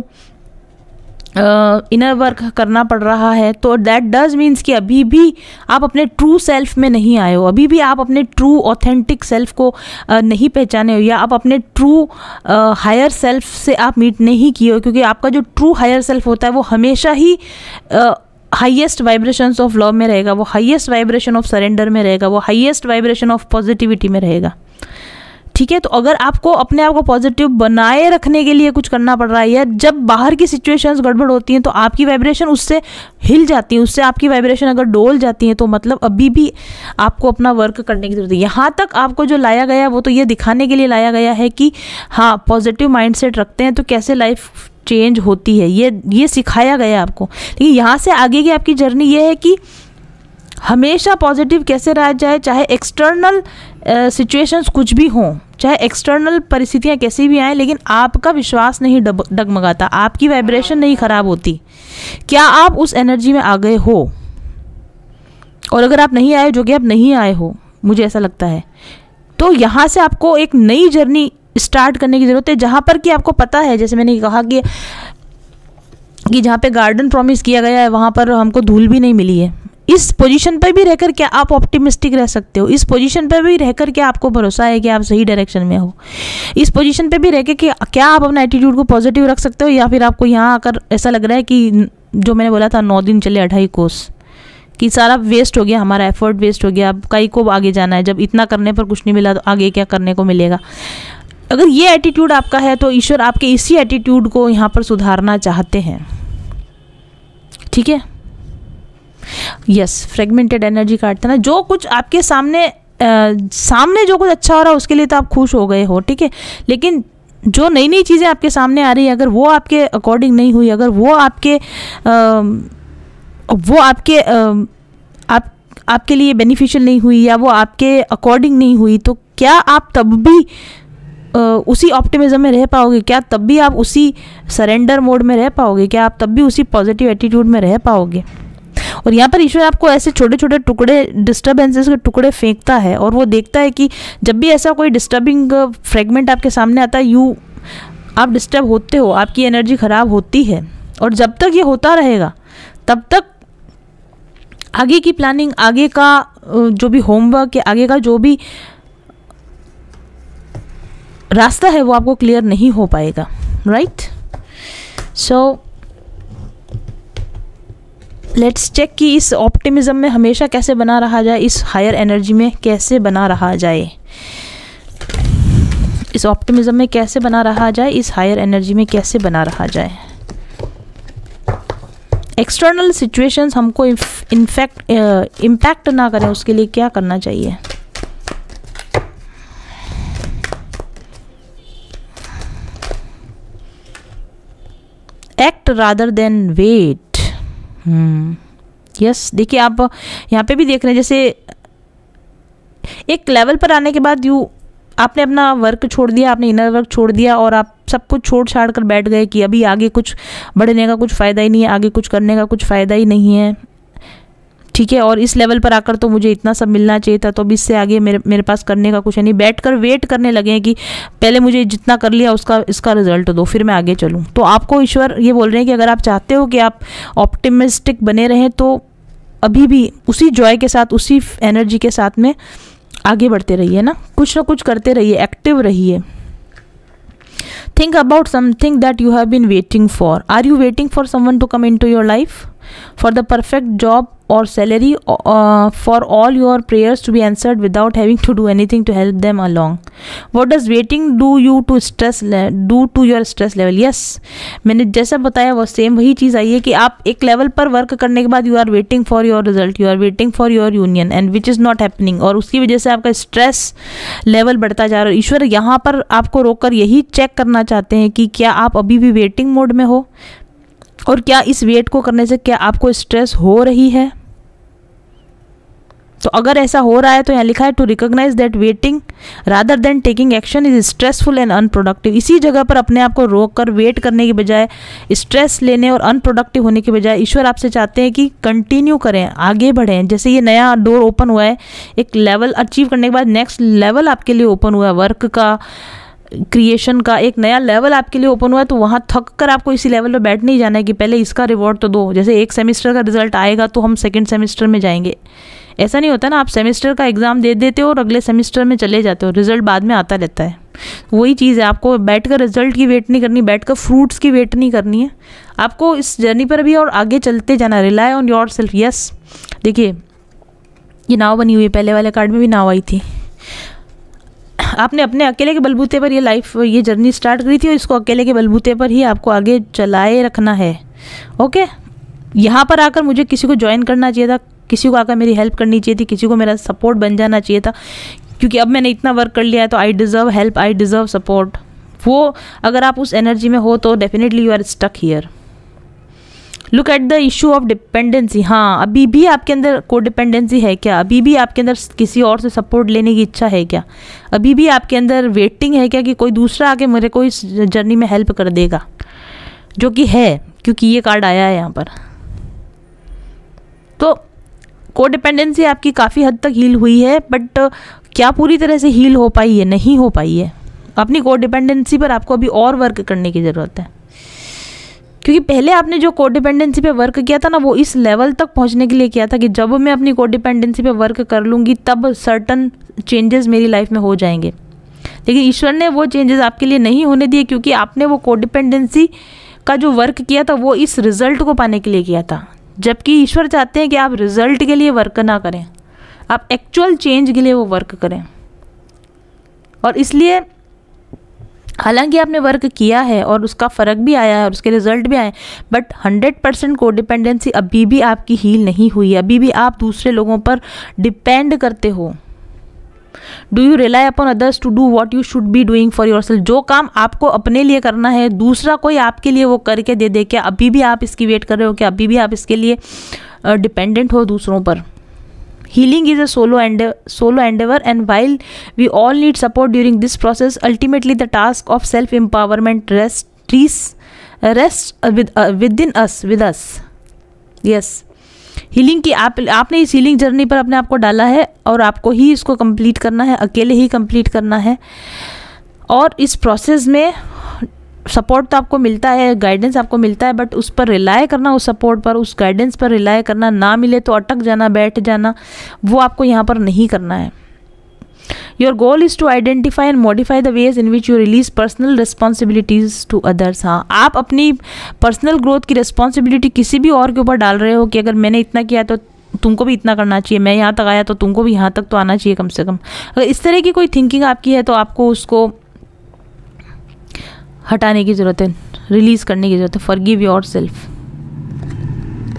इनर वर्क करना पड़ रहा है, तो दैट डज मीन्स कि अभी भी आप अपने ट्रू सेल्फ में नहीं आए हो, अभी भी आप अपने ट्रू ऑथेंटिक सेल्फ को नहीं पहचाने हो, या आप अपने ट्रू हायर सेल्फ से आप मीट नहीं किए हो, क्योंकि आपका जो ट्रू हायर सेल्फ होता है वो हमेशा ही हाईएस्ट वाइब्रेशंस ऑफ लव में रहेगा, वो हाईएस्ट वाइब्रेशन ऑफ सरेंडर में रहेगा, वो हाईएस्ट वाइब्रेशन ऑफ पॉजिटिविटी में रहेगा. ठीक है, तो अगर आपको अपने आप को पॉजिटिव बनाए रखने के लिए कुछ करना पड़ रहा है, या जब बाहर की सिचुएशंस गड़बड़ होती हैं तो आपकी वाइब्रेशन उससे हिल जाती है, उससे आपकी वाइब्रेशन अगर डोल जाती है, तो मतलब अभी भी आपको अपना वर्क करने की जरूरत है. यहाँ तक आपको जो लाया गया वो तो ये दिखाने के लिए लाया गया है कि हाँ, पॉजिटिव माइंडसेट रखते हैं तो कैसे लाइफ चेंज होती है, ये सिखाया गया आपको. लेकिन यहाँ से आगे की आपकी जर्नी ये है कि हमेशा पॉजिटिव कैसे रहा जाए, चाहे एक्सटर्नल सिचुएशंस कुछ भी हों, चाहे एक्सटर्नल परिस्थितियाँ कैसी भी आएँ, लेकिन आपका विश्वास नहीं डगमगाता, आपकी वाइब्रेशन नहीं खराब होती. क्या आप उस एनर्जी में आ गए हो? और अगर आप नहीं आए, जो कि आप नहीं आए हो, मुझे ऐसा लगता है, तो यहाँ से आपको एक नई जर्नी स्टार्ट करने की ज़रूरत है, जहाँ पर कि आपको पता है, जैसे मैंने कहा कि जहाँ पे गार्डन प्रॉमिस किया गया है वहाँ पर हमको धूल भी नहीं मिली है. इस पोजीशन पर भी रहकर क्या आप ऑप्टिमिस्टिक रह सकते हो? इस पोजीशन पर भी रहकर क्या आपको भरोसा है कि आप सही डायरेक्शन में हो? इस पोजीशन पर भी रहकर कि क्या आप अपना एटीट्यूड को पॉजिटिव रख सकते हो, या फिर आपको यहाँ आकर ऐसा लग रहा है कि जो मैंने बोला था 9 दिन चले 28 कोस, कि सारा वेस्ट हो गया, हमारा एफर्ट वेस्ट हो गया, अब कई को आगे जाना है, जब इतना करने पर कुछ नहीं मिला तो आगे क्या करने को मिलेगा? अगर ये एटीट्यूड आपका है तो ईश्वर आपके इसी एटीट्यूड को यहाँ पर सुधारना चाहते हैं. ठीक है, यस, फ्रेगमेंटेड एनर्जी काटता ना, जो कुछ आपके सामने जो कुछ अच्छा हो रहा है उसके लिए तो आप खुश हो गए हो, ठीक है, लेकिन जो नई नई चीज़ें आपके सामने आ रही है, अगर वो आपके अकॉर्डिंग नहीं हुई, अगर वो आपके लिए बेनिफिशियल नहीं हुई, या वो आपके अकॉर्डिंग नहीं हुई, तो क्या आप तब भी उसी ऑप्टिमिज्म में रह पाओगे? क्या तब भी आप उसी सरेंडर मोड में रह पाओगे? क्या आप तब भी उसी पॉजिटिव एटीट्यूड में रह पाओगे? और यहाँ पर ईश्वर आपको ऐसे छोटे छोटे टुकड़े, डिस्टर्बेंसेस के टुकड़े फेंकता है, और वो देखता है कि जब भी ऐसा कोई डिस्टर्बिंग फ्रेगमेंट आपके सामने आता है, आप डिस्टर्ब होते हो, आपकी एनर्जी ख़राब होती है, और जब तक ये होता रहेगा तब तक आगे की प्लानिंग, आगे का जो भी होमवर्क, आगे का जो भी रास्ता है वो आपको क्लियर नहीं हो पाएगा. राइट, सो लेट्स चेक कि इस ऑप्टिमिज्म में हमेशा कैसे बना रहा जाए, इस हायर एनर्जी में कैसे बना रहा जाए, इस ऑप्टिमिज्म में कैसे बना रहा जाए, इस हायर एनर्जी में कैसे बना रहा जाए. एक्सटर्नल सिचुएशंस हमको इम्पैक्ट ना करें, उसके लिए क्या करना चाहिए? Act rather than wait. Yes, देखिए आप यहाँ पे भी देख रहे हैं, जैसे एक लेवल पर आने के बाद आपने अपना वर्क छोड़ दिया, आपने इनर वर्क छोड़ दिया और आप सब कुछ छोड़ छाड़ कर बैठ गए कि अभी आगे कुछ बढ़ने का कुछ फ़ायदा ही नहीं है, आगे कुछ करने का कुछ फ़ायदा ही नहीं है, ठीक है। और इस लेवल पर आकर तो मुझे इतना सब मिलना चाहिए था, तो अब इससे आगे मेरे पास करने का कुछ है नहीं। बैठकर वेट करने लगे हैं कि पहले मुझे जितना कर लिया इसका रिजल्ट दो, फिर मैं आगे चलूँ। तो आपको ईश्वर ये बोल रहे हैं कि अगर आप चाहते हो कि आप ऑप्टिमिस्टिक बने रहें तो अभी भी उसी जॉय के साथ, उसी एनर्जी के साथ में आगे बढ़ते रहिए ना कुछ करते रहिए, एक्टिव रहिए। Think about something that you have been waiting for. Are you waiting for someone to come into your life? For the perfect job or salary? For all your prayers to be answered without having to do anything to help them along? What does waiting do to your stress level? Yes, मैंने जैसा बताया वो same वही चीज़ आई है कि आप एक level पर वर्क करने के बाद you are waiting for your result, you are waiting for your union and which is not happening, और उसकी वजह से आपका स्ट्रेस लेवल बढ़ता जा रहा है। ईश्वर यहाँ पर आपको रोककर यही चेक करना चाहते हैं कि क्या आप अभी भी वेटिंग मोड में हो, और क्या इस वेट को करने से क्या आपको स्ट्रेस हो रही है। तो अगर ऐसा हो रहा है तो यहाँ लिखा है to recognize that waiting rather than taking action is stressful and unproductive. इसी जगह पर अपने आप को रोक कर वेट करने के बजाय, स्ट्रेस लेने और अनप्रोडक्टिव होने के बजाय ईश्वर आपसे चाहते हैं कि कंटिन्यू करें, आगे बढ़ें। जैसे ये नया डोर ओपन हुआ है, एक लेवल अचीव करने के बाद नेक्स्ट लेवल आपके लिए ओपन हुआ है, वर्क का, क्रिएशन का एक नया लेवल आपके लिए ओपन हुआ है। तो वहाँ थक कर आपको इसी लेवल पर बैठ नहीं जाना है कि पहले इसका रिवॉर्ड तो दो। जैसे एक सेमेस्टर का रिजल्ट आएगा तो हम सेकंड सेमेस्टर में जाएंगे, ऐसा नहीं होता ना। आप सेमेस्टर का एग्ज़ाम दे देते हो और अगले सेमेस्टर में चले जाते हो, रिजल्ट बाद में आता रहता है। वही चीज़ है, आपको बैठकर रिजल्ट की वेट नहीं करनी, बैठकर फ्रूट्स की वेट नहीं करनी है। आपको इस जर्नी पर भी और आगे चलते जाना, rely on yourself. Yes, देखिए ये नाव बनी हुई है, पहले वाले कार्ड में भी नाव आई थी। आपने अपने अकेले के बलबूते पर ये जर्नी स्टार्ट करी थी और इसको अकेले के बलबूते पर ही आपको आगे चलाए रखना है। ओके, यहाँ पर आकर मुझे किसी को ज्वाइन करना चाहिए था, किसी को आकर मेरी हेल्प करनी चाहिए थी, किसी को मेरा सपोर्ट बन जाना चाहिए था, क्योंकि अब मैंने इतना वर्क कर लिया है तो I deserve help, I deserve support. वो अगर आप उस एनर्जी में हो तो definitely you are stuck here. Look at the issue of dependency. हाँ, अभी भी आपके अंदर को डिपेंडेंसी है क्या? अभी भी आपके अंदर किसी और से सपोर्ट लेने की इच्छा है क्या? अभी भी आपके अंदर वेटिंग है क्या कि कोई दूसरा आके मेरे को इस जर्नी में हेल्प कर देगा? जो कि है, क्योंकि ये कार्ड आया है यहाँ पर। तो को डिपेंडेंसी आपकी काफ़ी हद तक हील हुई है, बट क्या पूरी तरह से हील हो पाई है? नहीं हो पाई है। अपनी को डिपेंडेंसी पर आपको अभी और वर्क करने की ज़रूरत है, क्योंकि पहले आपने जो को डिपेंडेंसी पे वर्क किया था ना, वो इस लेवल तक पहुंचने के लिए किया था कि जब मैं अपनी को डिपेंडेंसी पे वर्क कर लूँगी तब सर्टन चेंजेस मेरी लाइफ में हो जाएंगे। लेकिन ईश्वर ने वो चेंजेस आपके लिए नहीं होने दिए, क्योंकि आपने वो को डिपेंडेंसी का जो वर्क किया था वो इस रिजल्ट को पाने के लिए किया था। जबकि ईश्वर चाहते हैं कि आप रिजल्ट के लिए वर्क ना करें, आप एक्चुअल चेंज के लिए वो वर्क करें। और इसलिए हालांकि आपने वर्क किया है और उसका फ़र्क भी आया है और उसके रिजल्ट भी आए, बट 100% को डिपेंडेंसी अभी भी आपकी हील नहीं हुई है। अभी भी आप दूसरे लोगों पर डिपेंड करते हो। Do you rely upon others to do what you should be doing for yourself? जो काम आपको अपने लिए करना है, दूसरा कोई आपके लिए वो करके दे दे, क्या अभी भी आप इसकी वेट कर रहे हो? क्या अभी भी आप इसके लिए डिपेंडेंट हो दूसरों पर? Healing is a solo endeavor, and while we all need support during this process, ultimately the task of self-empowerment rests within us. Yes, healing की आपने इस हीलिंग जर्नी पर अपने आप को डाला है और आपको ही इसको कंप्लीट करना है, अकेले ही कंप्लीट करना है। और इस प्रोसेस में सपोर्ट तो आपको मिलता है, गाइडेंस आपको मिलता है, बट उस पर रिलाय करना, उस सपोर्ट पर, उस गाइडेंस पर रिलाय करना, ना मिले तो अटक जाना, बैठ जाना, वो आपको यहाँ पर नहीं करना है। Your goal is to identify and modify the ways in which you release personal responsibilities to others. हाँ, आप अपनी पर्सनल ग्रोथ की रिस्पॉन्सिबिलिटी किसी भी और के ऊपर डाल रहे हो कि अगर मैंने इतना किया तो तुमको भी इतना करना चाहिए, मैं यहाँ तक आया तो तुमको भी यहाँ तक तो आना चाहिए कम से कम। अगर इस तरह की कोई थिंकिंग आपकी है तो आपको उसको हटाने की ज़रूरत है, रिलीज़ करने की ज़रूरत है। Forgive your self.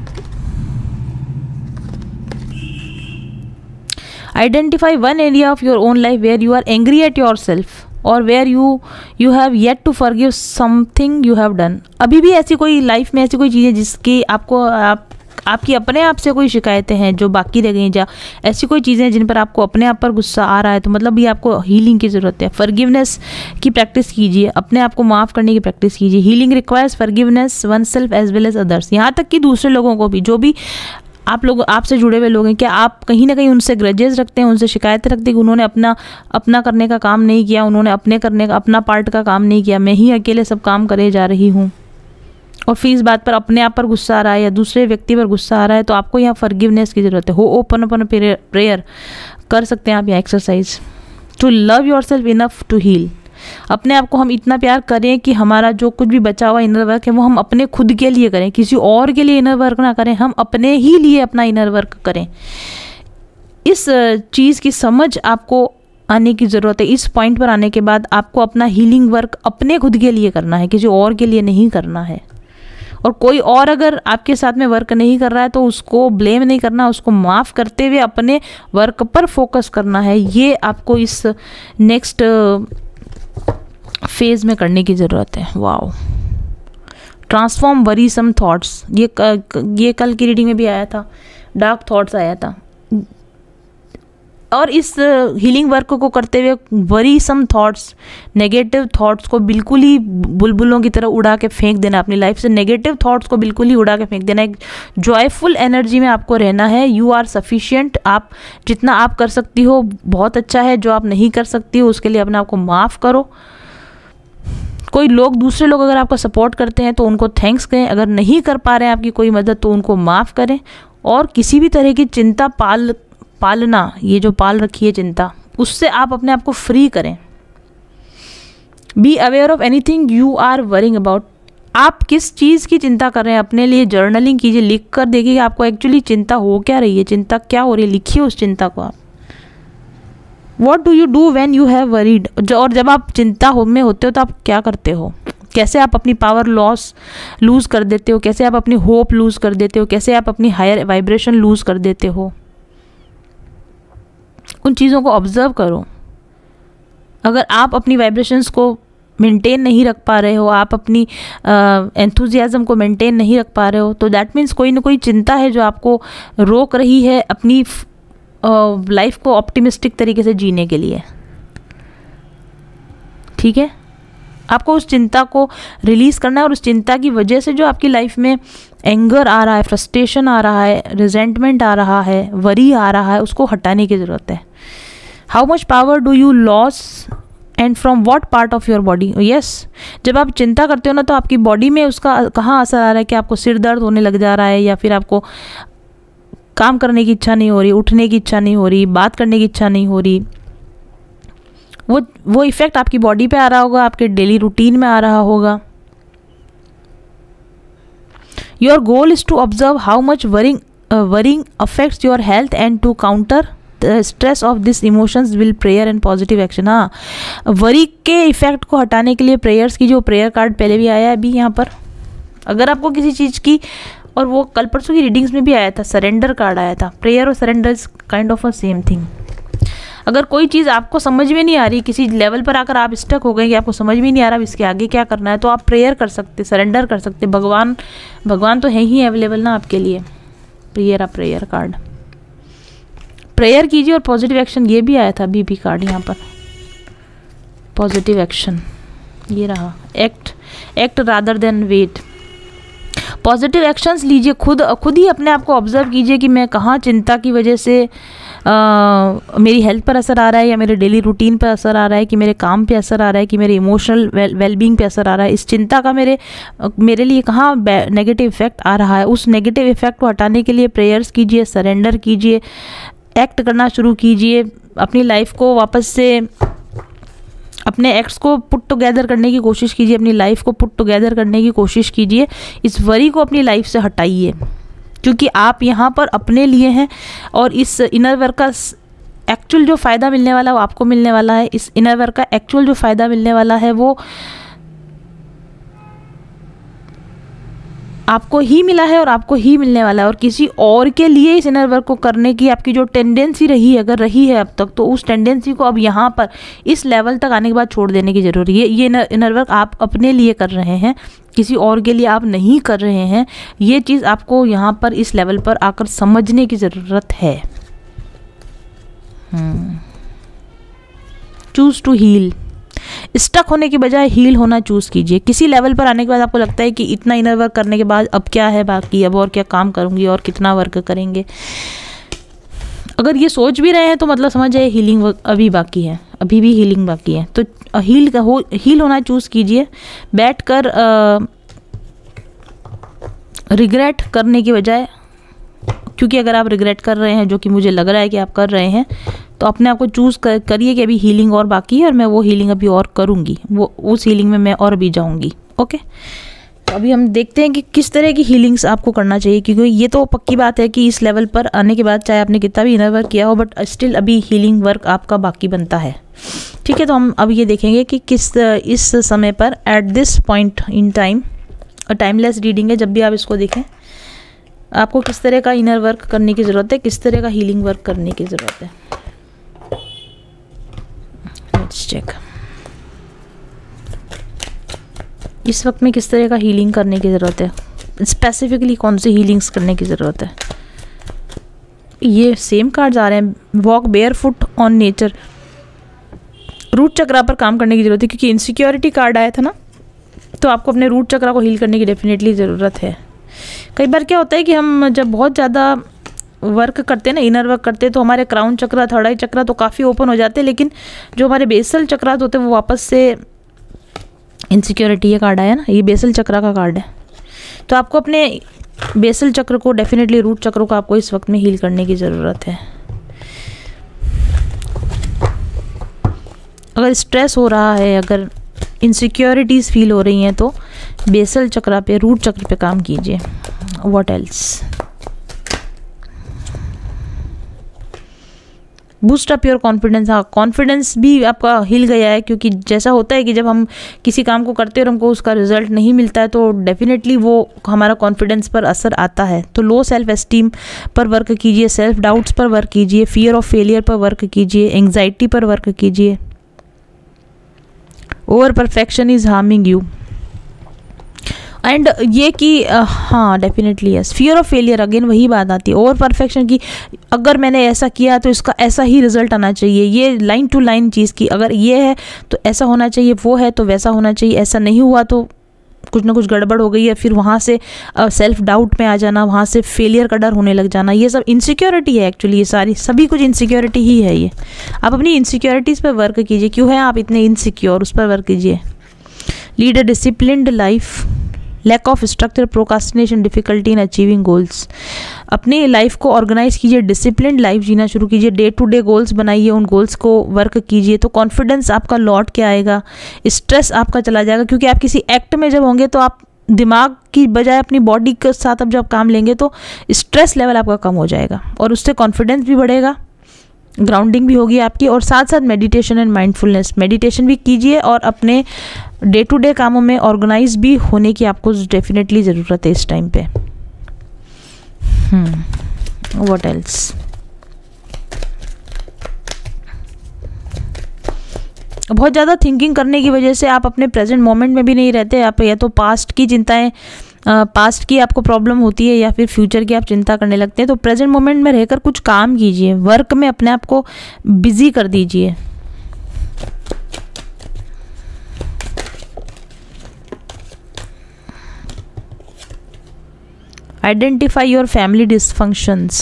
Identify one area of your own life where you are angry at your self और where you have yet to forgive something you have done. अभी भी ऐसी कोई लाइफ में ऐसी कोई चीज़ है जिसकी आपकी अपने आप से कोई शिकायतें हैं जो बाकी रह गई, या ऐसी कोई चीज़ें जिन पर आपको अपने आप पर गुस्सा आ रहा है, तो मतलब ये आपको हीलिंग की ज़रूरत है। फॉरगिवनेस की प्रैक्टिस कीजिए, अपने आप को माफ़ करने की प्रैक्टिस कीजिए। Healing requires forgiveness one self as well as others, यहाँ तक कि दूसरे लोगों को भी, जो भी आप लोग आपसे जुड़े हुए लोग हैं। क्या आप कहीं ना कहीं उनसे ग्रजेस रखते हैं, उनसे शिकायतें रखते हैं कि उन्होंने अपना करने का काम नहीं किया, उन्होंने अपना पार्ट का काम नहीं किया, मैं ही अकेले सब काम करे जा रही हूँ, और फिर इस बात पर अपने आप पर गुस्सा आ रहा है या दूसरे व्यक्ति पर गुस्सा आ रहा है, तो आपको यहाँ फॉरगिवनेस की ज़रूरत है। हो ओपन प्रेयर कर सकते हैं आप, यहाँ exercise. To love your self enough to heal, अपने आप को हम इतना प्यार करें कि हमारा जो कुछ भी बचा हुआ इनर वर्क है वो हम अपने खुद के लिए करें, किसी और के लिए इनर वर्क ना करें, हम अपने ही लिए अपना इनर वर्क करें। इस चीज़ की समझ आपको आने की ज़रूरत है। इस पॉइंट पर आने के बाद आपको अपना हीलिंग वर्क अपने खुद के लिए करना है, किसी और के लिए नहीं करना है। और कोई और अगर आपके साथ में वर्क नहीं कर रहा है तो उसको ब्लेम नहीं करना, उसको माफ़ करते हुए अपने वर्क पर फोकस करना है। ये आपको इस नेक्स्ट फेज में करने की ज़रूरत है। वाओ, ट्रांसफॉर्म वरीसम थॉट्स, ये कल की रीडिंग में भी आया था, डार्क थॉट्स आया था। और इस हीलिंग वर्क को करते हुए वरीसम थॉट्स, नेगेटिव थॉट्स को बिल्कुल ही बुलबुलों की तरह उड़ा के फेंक देना अपनी लाइफ से। नेगेटिव थॉट्स को बिल्कुल ही उड़ा के फेंक देना। एक जॉयफुल एनर्जी में आपको रहना है। यू आर सफिशिएंट, आप जितना आप कर सकती हो बहुत अच्छा है। जो आप नहीं कर सकती हो उसके लिए अपने आप को माफ़ करो। कोई लोग, दूसरे लोग अगर आपका सपोर्ट करते हैं तो उनको थैंक्स कहें, अगर नहीं कर पा रहे हैं आपकी कोई मदद तो उनको माफ़ करें। और किसी भी तरह की चिंता पालना, ये जो पाल रखी है चिंता, उससे आप अपने आप को फ्री करें। Be aware of anything you are worrying about, आप किस चीज़ की चिंता कर रहे हैं अपने लिए जर्नलिंग कीजिए, लिख कर देखिए आपको एक्चुअली चिंता हो क्या रही है, चिंता क्या हो रही है, लिखिए उस चिंता को आप। What do you do when you have worried, और जब आप चिंता में होते हो तो आप क्या करते हो, कैसे आप अपनी पावर लूज़ कर देते हो, कैसे आप अपनी होप लूज़ कर देते हो, कैसे आप अपनी हायर वाइब्रेशन लूज़ कर देते हो। उन चीज़ों को ऑब्जर्व करो। अगर आप अपनी वाइब्रेशंस को मेंटेन नहीं रख पा रहे हो, आप अपनी एंथुजियाज्म को मेंटेन नहीं रख पा रहे हो, तो दैट मीन्स कोई ना कोई चिंता है जो आपको रोक रही है अपनी लाइफ को ऑप्टिमिस्टिक तरीके से जीने के लिए। ठीक है, आपको उस चिंता को रिलीज़ करना है। और उस चिंता की वजह से जो आपकी लाइफ में एंगर आ रहा है, फ्रस्ट्रेशन आ रहा है, रिजेंटमेंट आ रहा है, वरी आ रहा है, उसको हटाने की ज़रूरत है। How much power do you lose and from what part of your body. Yes, जब आप चिंता करते हो ना तो आपकी बॉडी में उसका कहाँ असर आ रहा है कि आपको सिर दर्द होने लग जा रहा है, या फिर आपको काम करने की इच्छा नहीं हो रही, उठने की इच्छा नहीं हो रही, बात करने की इच्छा नहीं हो रही। वो इफ़ेक्ट आपकी बॉडी पे आ रहा होगा, आपके डेली रूटीन में आ रहा होगा। Your goal is to observe how much worrying affects your health and to counter the stress of this emotions will prayer and positive action. हाँ, वरी के इफ़ेक्ट को हटाने के लिए प्रेयर्स की, जो प्रेयर कार्ड पहले भी आया है अभी यहाँ पर, अगर आपको किसी चीज़ की, और वो कल परसों की रीडिंग्स में भी आया था, सरेंडर कार्ड आया था। प्रेयर और surrender is kind of a same thing. अगर कोई चीज़ आपको समझ में नहीं आ रही, किसी लेवल पर आकर आप स्टक हो गए कि आपको समझ में नहीं आ रहा इसके आगे क्या करना है, तो आप प्रेयर कर सकते, सरेंडर कर सकते। भगवान तो है ही अवेलेबल ना आपके लिए। प्रेयर कार्ड, प्रेयर कीजिए। और पॉजिटिव एक्शन, ये भी आया था बीपी कार्ड यहाँ पर, पॉजिटिव एक्शन ये रहा। Act rather than wait, positive actions लीजिए। खुद ही अपने आप को ऑब्जर्व कीजिए कि मैं कहाँ चिंता की वजह से मेरी हेल्थ पर असर आ रहा है, या मेरे डेली रूटीन पर असर आ रहा है, कि मेरे काम पे असर आ रहा है, कि मेरे इमोशनल वेलबींग पे असर आ रहा है। इस चिंता का मेरे लिए कहाँ नेगेटिव इफेक्ट आ रहा है। उस नेगेटिव इफेक्ट को हटाने के लिए प्रेयर्स कीजिए, सरेंडर कीजिए, एक्ट करना शुरू कीजिए। अपनी लाइफ को वापस से, अपने एक्ट्स को पुट टुगेदर करने की कोशिश कीजिए, अपनी लाइफ को पुट टुगेदर करने की कोशिश कीजिए। इस वरी को अपनी लाइफ से हटाइए, क्योंकि आप यहाँ पर अपने लिए हैं। और इस इनर वर्क का एक्चुअल जो फ़ायदा मिलने वाला है वो आपको मिलने वाला है। इस इनर वर्क का एक्चुअल जो फ़ायदा मिलने वाला है वो आपको ही मिला है और आपको ही मिलने वाला है, और किसी और के लिए इस इनर वर्क को करने की आपकी जो टेंडेंसी रही है, अगर रही है अब तक, तो उस टेंडेंसी को अब यहाँ पर इस लेवल तक आने के बाद छोड़ देने की ज़रूरत है। ये इनर वर्क आप अपने लिए कर रहे हैं, किसी और के लिए आप नहीं कर रहे हैं। ये चीज़ आपको यहाँ पर इस लेवल पर आकर समझने की ज़रूरत है। Choose to heal. स्टक होने की बजाय हील होना चूज़ कीजिए। किसी लेवल पर आने के बाद आपको लगता है कि इतना इनर वर्क करने के बाद अब क्या है बाकी, अब और क्या काम करूँगी और कितना वर्क करेंगे। अगर ये सोच भी रहे हैं तो मतलब समझ जाए हीलिंग वर्क अभी बाकी है, अभी भी हीलिंग बाकी है। तो हील होना चूज़ कीजिए, बैठ कर रिग्रेट करने की बजाय। क्योंकि अगर आप रिग्रेट कर रहे हैं, जो कि मुझे लग रहा है कि आप कर रहे हैं, तो अपने आप को चूज़ करिए कि अभी हीलिंग और बाकी है और मैं वो हीलिंग अभी और करूँगी, वो उस हीलिंग में मैं और भी जाऊँगी। ओके, तो अभी हम देखते हैं कि किस तरह की हीलिंग्स आपको करना चाहिए, क्योंकि ये तो पक्की बात है कि इस लेवल पर आने के बाद चाहे आपने कितना भी इनर वर्क किया हो, बट स्टिल अभी हीलिंग वर्क आपका बाकी बनता है। ठीक है, तो हम अब ये देखेंगे कि किस इस समय पर at this point in time, timeless reading है, जब भी आप इसको देखें आपको किस तरह का इनर वर्क करने की ज़रूरत है, किस तरह का हीलिंग वर्क करने की ज़रूरत है। लेट्स चेक इस वक्त में किस तरह का हीलिंग करने की ज़रूरत है, स्पेसिफिकली कौन सी हीलिंग्स करने की ज़रूरत है। ये सेम कार्ड्स आ रहे हैं, walk bare foot on nature. Root chakra पर काम करने की ज़रूरत है, क्योंकि इनसिक्योरिटी कार्ड आया था ना, तो आपको अपने रूट चक्रा को हील करने की डेफिनेटली ज़रूरत है। कई बार क्या होता है कि हम जब बहुत ज़्यादा वर्क करते हैं ना, इनर वर्क करते हैं, तो हमारे क्राउन चक्रा, थर्ड आई चक्रा तो काफ़ी ओपन हो जाते हैं, लेकिन जो हमारे बेसल चक्रा होते हैं वो वापस से, इनसिक्योरिटी ये कार्ड आया ना, ये बेसल चक्रा का कार्ड है। तो आपको अपने बेसल चक्र को डेफिनेटली, रूट चक्र को आपको इस वक्त में हील करने की ज़रूरत है। अगर स्ट्रेस हो रहा है, अगर इनसिक्योरिटीज़ फील हो रही हैं, तो बेसल चक्रा पे, रूट चक्र पे काम कीजिए। What else? Boost up your confidence. हाँ, कॉन्फिडेंस भी आपका हिल गया है, क्योंकि जैसा होता है कि जब हम किसी काम को करते हैं और हमको उसका रिजल्ट नहीं मिलता है, तो डेफिनेटली वो हमारा कॉन्फिडेंस पर असर आता है। तो लो सेल्फ एस्टीम पर वर्क कीजिए, सेल्फ डाउट्स पर वर्क कीजिए, फियर ऑफ फेलियर पर वर्क कीजिए, एंग्जाइटी पर वर्क कीजिए। Over perfection is harming you. And ये कि हाँ definitely yes, fear of failure, again वही बात आती है ओवर परफेक्शन की। अगर मैंने ऐसा किया तो इसका ऐसा ही रिजल्ट आना चाहिए, ये लाइन टू लाइन चीज़ की, अगर ये है तो ऐसा होना चाहिए, वो है तो वैसा होना चाहिए, ऐसा नहीं हुआ तो कुछ ना कुछ गड़बड़ हो गई है। फिर वहाँ से सेल्फ डाउट में आ जाना, वहाँ से फेलियर का डर होने लग जाना, ये सब इनसिक्योरिटी है एक्चुअली। ये सारी सभी कुछ इनसिक्योरिटी ही है। ये आप अपनी इनसिक्योरिटीज़ पर वर्क कीजिए। क्यों है आप इतने इनसिक्योर, उस पर वर्क कीजिए। Lead a disciplined life, lack of structure, procrastination, difficulty in achieving goals. अपनी लाइफ को ऑर्गेनाइज कीजिए, डिसिप्लिन्ड लाइफ जीना शुरू कीजिए, डे टू डे गोल्स बनाइए, उन गोल्स को वर्क कीजिए, तो कॉन्फिडेंस आपका लौट के आएगा, स्ट्रेस आपका चला जाएगा। क्योंकि आप किसी एक्ट में जब होंगे तो आप दिमाग की बजाय अपनी बॉडी के साथ अब जब काम लेंगे तो स्ट्रेस लेवल आपका कम हो जाएगा और उससे कॉन्फिडेंस भी बढ़ेगा, ग्राउंडिंग भी होगी आपकी। और साथ साथ मेडिटेशन एंड माइंडफुलनेस, मेडिटेशन भी कीजिए और अपने डे टू डे कामों में ऑर्गेनाइज भी होने की आपको डेफिनेटली ज़रूरत है इस टाइम पे। What else? बहुत ज़्यादा थिंकिंग करने की वजह से आप अपने प्रेजेंट मोमेंट में भी नहीं रहते। आप या तो पास्ट की चिंताएं, पास्ट की आपको प्रॉब्लम होती है, या फिर फ्यूचर की आप चिंता करने लगते हैं। तो प्रेजेंट मोमेंट में रहकर कुछ काम कीजिए, वर्क में अपने आप को बिजी कर दीजिए। Identify your family dysfunctions.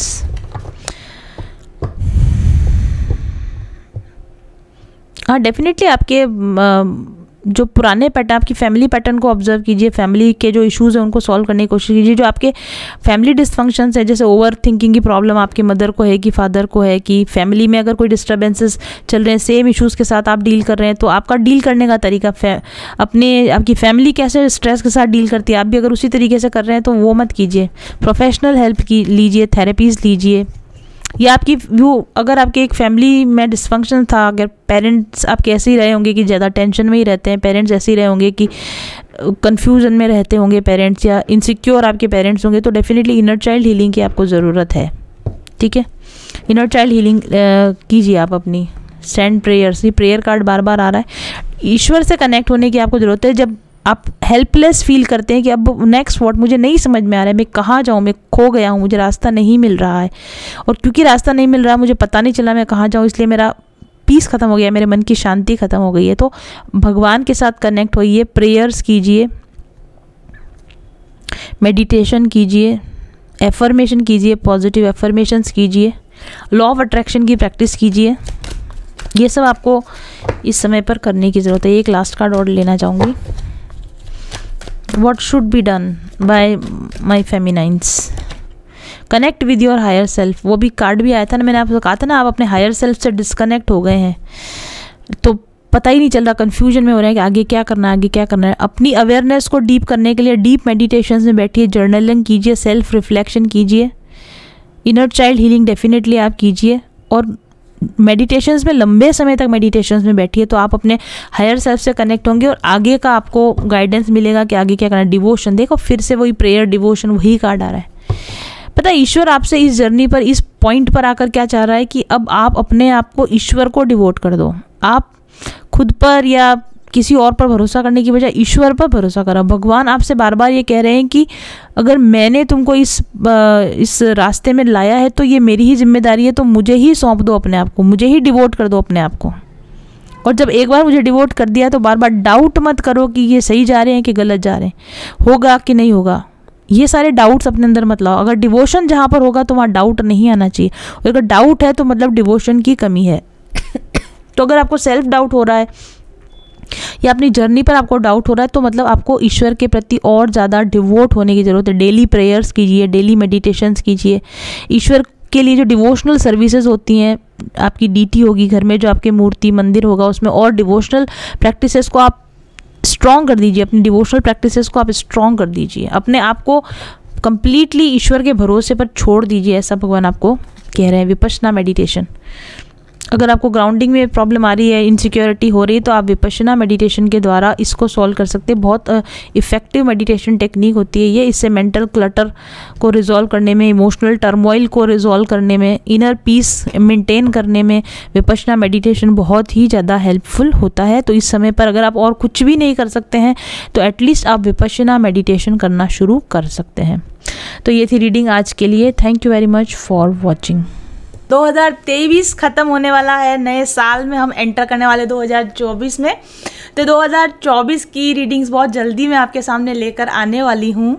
हाँ डेफिनेटली आपके जो पुराने पैटर्न, आपकी फैमिली पैटर्न को ऑब्जर्व कीजिए, फैमिली के जो इश्यूज़ हैं उनको सॉल्व करने की कोशिश कीजिए। जो आपके फैमिली डिसफंक्शंस है, जैसे ओवर थिंकिंग की प्रॉब्लम आपके मदर को है कि फादर को है, कि फैमिली में अगर कोई डिस्टर्बेंसेस चल रहे हैं, सेम इश्यूज़ के साथ आप डील कर रहे हैं, तो आपका डील करने का तरीका, आपकी फैमिली कैसे स्ट्रेस के साथ डील करती है, आप भी अगर उसी तरीके से कर रहे हैं तो वो मत कीजिए। प्रोफेशनल हेल्प लीजिए, थेरेपीज़ लीजिए, या आपकी वो, अगर आपके एक फैमिली में डिस्फंक्शन था, अगर पेरेंट्स आपके ऐसे ही रहे होंगे कि ज़्यादा टेंशन में ही रहते हैं, पेरेंट्स ऐसे ही रहे होंगे कि कन्फ्यूजन में रहते होंगे पेरेंट्स, या इनसिक्योर आपके पेरेंट्स होंगे, तो डेफिनेटली इनर चाइल्ड हीलिंग की आपको ज़रूरत है। ठीक है, इनर चाइल्ड हीलिंग कीजिए आप अपनी। सेंड प्रेयर्स, ये प्रेयर कार्ड बार बार आ रहा है। ईश्वर से कनेक्ट होने की आपको ज़रूरत है। जब आप हेल्पलेस फील करते हैं कि अब नेक्स्ट व्हाट, मुझे नहीं समझ में आ रहा है, मैं कहाँ जाऊँ, मैं खो गया हूँ, मुझे रास्ता नहीं मिल रहा है, और क्योंकि रास्ता नहीं मिल रहा, मुझे पता नहीं चला मैं कहाँ जाऊँ, इसलिए मेरा पीस ख़त्म हो गया, मेरे मन की शांति ख़त्म हो गई है, तो भगवान के साथ कनेक्ट होइए, प्रेयर्स कीजिए, मेडिटेशन कीजिए, एफर्मेशन कीजिए, पॉजिटिव एफर्मेशंस कीजिए, लॉ ऑफ अट्रैक्शन की प्रैक्टिस कीजिए। ये सब आपको इस समय पर करने की ज़रूरत है। एक लास्ट कार्ड और लेना चाहूँगी। What should be done by my feminines? Connect with your higher self, वो भी कार्ड भी आया था ना, मैंने आपको कहा था ना, आप अपने हायर सेल्फ से डिस्कनेक्ट हो गए हैं, तो पता ही नहीं चल रहा, कन्फ्यूजन में हो रहा है कि आगे क्या करना है, आगे क्या करना है। अपनी अवेयरनेस को डीप करने के लिए डीप मेडिटेशन में बैठिए, जर्नलिंग कीजिए, सेल्फ रिफ्लेक्शन कीजिए, इनर चाइल्ड हीलिंग डेफिनेटली आप कीजिए, और मेडिटेशंस में लंबे समय तक मेडिटेशंस में बैठिए, तो आप अपने हायर सेल्फ से कनेक्ट होंगे और आगे का आपको गाइडेंस मिलेगा कि आगे क्या करना है। डिवोशन, देखो फिर से वही प्रेयर, डिवोशन, वही कार्ड आ रहा है। पता है ईश्वर आपसे इस जर्नी पर, इस पॉइंट पर आकर क्या चाह रहा है कि अब आप अपने आप को ईश्वर को डिवोट कर दो। आप खुद पर या किसी और पर भरोसा करने की बजाय ईश्वर पर भरोसा करो। भगवान आपसे बार बार ये कह रहे हैं कि अगर मैंने तुमको इस रास्ते में लाया है तो ये मेरी ही जिम्मेदारी है, तो मुझे ही सौंप दो अपने आप को, मुझे ही डिवोट कर दो अपने आप को। और जब एक बार मुझे डिवोट कर दिया तो बार बार डाउट मत करो कि ये सही जा रहे हैं कि गलत जा रहे हैं, होगा कि नहीं होगा, ये सारे डाउट्स अपने अंदर मत लाओ। अगर डिवोशन जहाँ पर होगा तो वहाँ डाउट नहीं आना चाहिए, और अगर डाउट है तो मतलब डिवोशन की कमी है। तो अगर आपको सेल्फ डाउट हो रहा है या अपनी जर्नी पर आपको डाउट हो रहा है, तो मतलब आपको ईश्वर के प्रति और ज़्यादा डिवोट होने की ज़रूरत है। डेली प्रेयर्स कीजिए, डेली मेडिटेशंस कीजिए। ईश्वर के लिए जो डिवोशनल सर्विसेज होती हैं, आपकी डीटी होगी घर में, जो आपके मूर्ति मंदिर होगा उसमें, और डिवोशनल प्रैक्टिसेस को आप स्ट्रॉन्ग कर दीजिए, अपनी डिवोशनल प्रैक्टिसेस को आप स्ट्रॉन्ग कर दीजिए, अपने आप को कंप्लीटली ईश्वर के भरोसे पर छोड़ दीजिए, ऐसा भगवान आपको कह रहे हैं। विपश्यना मेडिटेशन, अगर आपको ग्राउंडिंग में प्रॉब्लम आ रही है, इनसिक्योरिटी हो रही है, तो आप विपश्यना मेडिटेशन के द्वारा इसको सॉल्व कर सकते हैं। बहुत इफ़ेक्टिव मेडिटेशन टेक्निक होती है ये। इससे मेंटल क्लटर को रिजॉल्व करने में, इमोशनल टर्मोइल को रिजॉल्व करने में, इनर पीस मेंटेन करने में विपश्यना मेडिटेशन बहुत ही ज़्यादा हेल्पफुल होता है। तो इस समय पर अगर आप और कुछ भी नहीं कर सकते हैं तो एटलीस्ट आप विपश्यना मेडिटेशन करना शुरू कर सकते हैं। तो ये थी रीडिंग आज के लिए। Thank you very much for watching. 2023 ख़त्म होने वाला है, नए साल में हम एंटर करने वाले 2024 में। तो 2024 की रीडिंग्स बहुत जल्दी मैं आपके सामने लेकर आने वाली हूँ।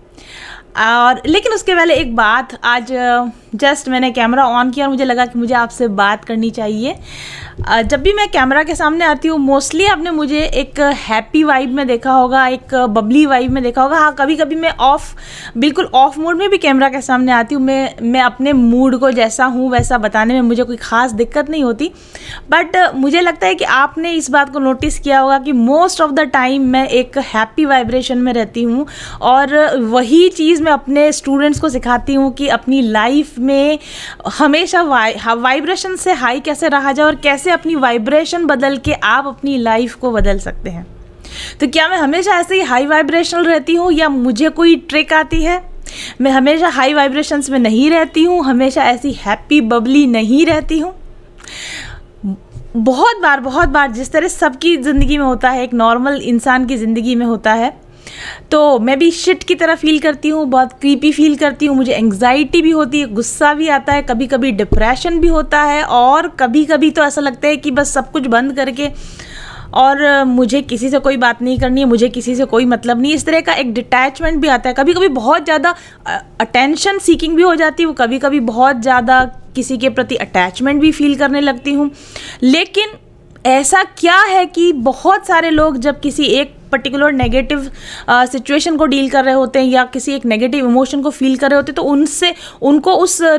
और लेकिन उसके पहले एक बात, आज जस्ट मैंने कैमरा ऑन किया और मुझे लगा कि मुझे आपसे बात करनी चाहिए। जब भी मैं कैमरा के सामने आती हूँ मोस्टली आपने मुझे एक हैप्पी वाइब में देखा होगा, एक बबली वाइब में देखा होगा। हाँ, कभी कभी मैं बिल्कुल ऑफ मूड में भी कैमरा के सामने आती हूँ। मैं अपने मूड को जैसा हूँ वैसा बताने में मुझे कोई ख़ास दिक्कत नहीं होती। बट मुझे लगता है कि आपने इस बात को नोटिस किया होगा कि मोस्ट ऑफ द टाइम मैं एक हैप्पी वाइब्रेशन में रहती हूँ, और वही चीज़ मैं अपने स्टूडेंट्स को सिखाती हूँ कि अपनी लाइफ में हमेशा वाइब्रेशन से हाई कैसे रहा जाए और कैसे अपनी वाइब्रेशन बदल के आप अपनी लाइफ को बदल सकते हैं। तो क्या मैं हमेशा ऐसे ही हाई वाइब्रेशनल रहती हूँ या मुझे कोई ट्रिक आती है? मैं हमेशा हाई वाइब्रेशंस में नहीं रहती हूँ, हमेशा ऐसी हैप्पी बबली नहीं रहती हूँ। बहुत बार जिस तरह सबकी ज़िंदगी में होता है, एक नॉर्मल इंसान की ज़िंदगी में होता है, तो मैं भी शिट की तरह फील करती हूँ, बहुत क्रीपी फील करती हूँ। मुझे एंग्जाइटी भी होती है, गुस्सा भी आता है, कभी कभी डिप्रेशन भी होता है, और कभी कभी तो ऐसा लगता है कि बस सब कुछ बंद करके और मुझे किसी से कोई बात नहीं करनी है, मुझे किसी से कोई मतलब नहीं। इस तरह का एक डिटैचमेंट भी आता है। कभी कभी बहुत ज़्यादा अटेंशन सीकिंग भी हो जाती है, वो कभी कभी बहुत ज़्यादा किसी के प्रति अटैचमेंट भी फील करने लगती हूँ। लेकिन ऐसा क्या है कि बहुत सारे लोग जब किसी एक पर्टिकुलर नेगेटिव सिचुएशन को डील कर रहे होते हैं या किसी एक नेगेटिव इमोशन को फील कर रहे होते हैं, तो उनको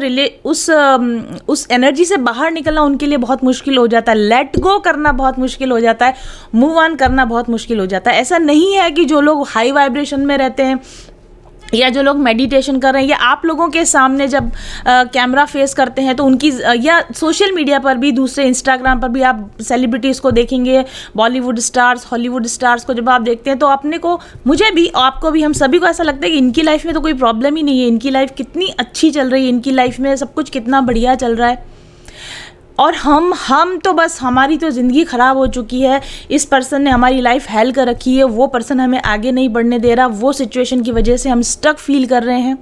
उस एनर्जी से बाहर निकलना उनके लिए बहुत मुश्किल हो जाता है। लेट गो करना बहुत मुश्किल हो जाता है, मूव ऑन करना बहुत मुश्किल हो जाता है। ऐसा नहीं है कि जो लोग हाई वाइब्रेशन में रहते हैं या जो लोग मेडिटेशन कर रहे हैं, या आप लोगों के सामने जब कैमरा फेस करते हैं तो उनकी, या सोशल मीडिया पर भी, दूसरे इंस्टाग्राम पर भी आप सेलिब्रिटीज़ को देखेंगे, बॉलीवुड स्टार्स, हॉलीवुड स्टार्स को जब आप देखते हैं तो अपने को, मुझे भी, आपको भी, हम सभी को ऐसा लगता है कि इनकी लाइफ में तो कोई प्रॉब्लम ही नहीं है, इनकी लाइफ कितनी अच्छी चल रही है, इनकी लाइफ में सब कुछ कितना बढ़िया चल रहा है, और हम तो बस, हमारी तो ज़िंदगी ख़राब हो चुकी है, इस पर्सन ने हमारी लाइफ हेल कर रखी है, वो पर्सन हमें आगे नहीं बढ़ने दे रहा, वो सिचुएशन की वजह से हम स्टक फील कर रहे हैं।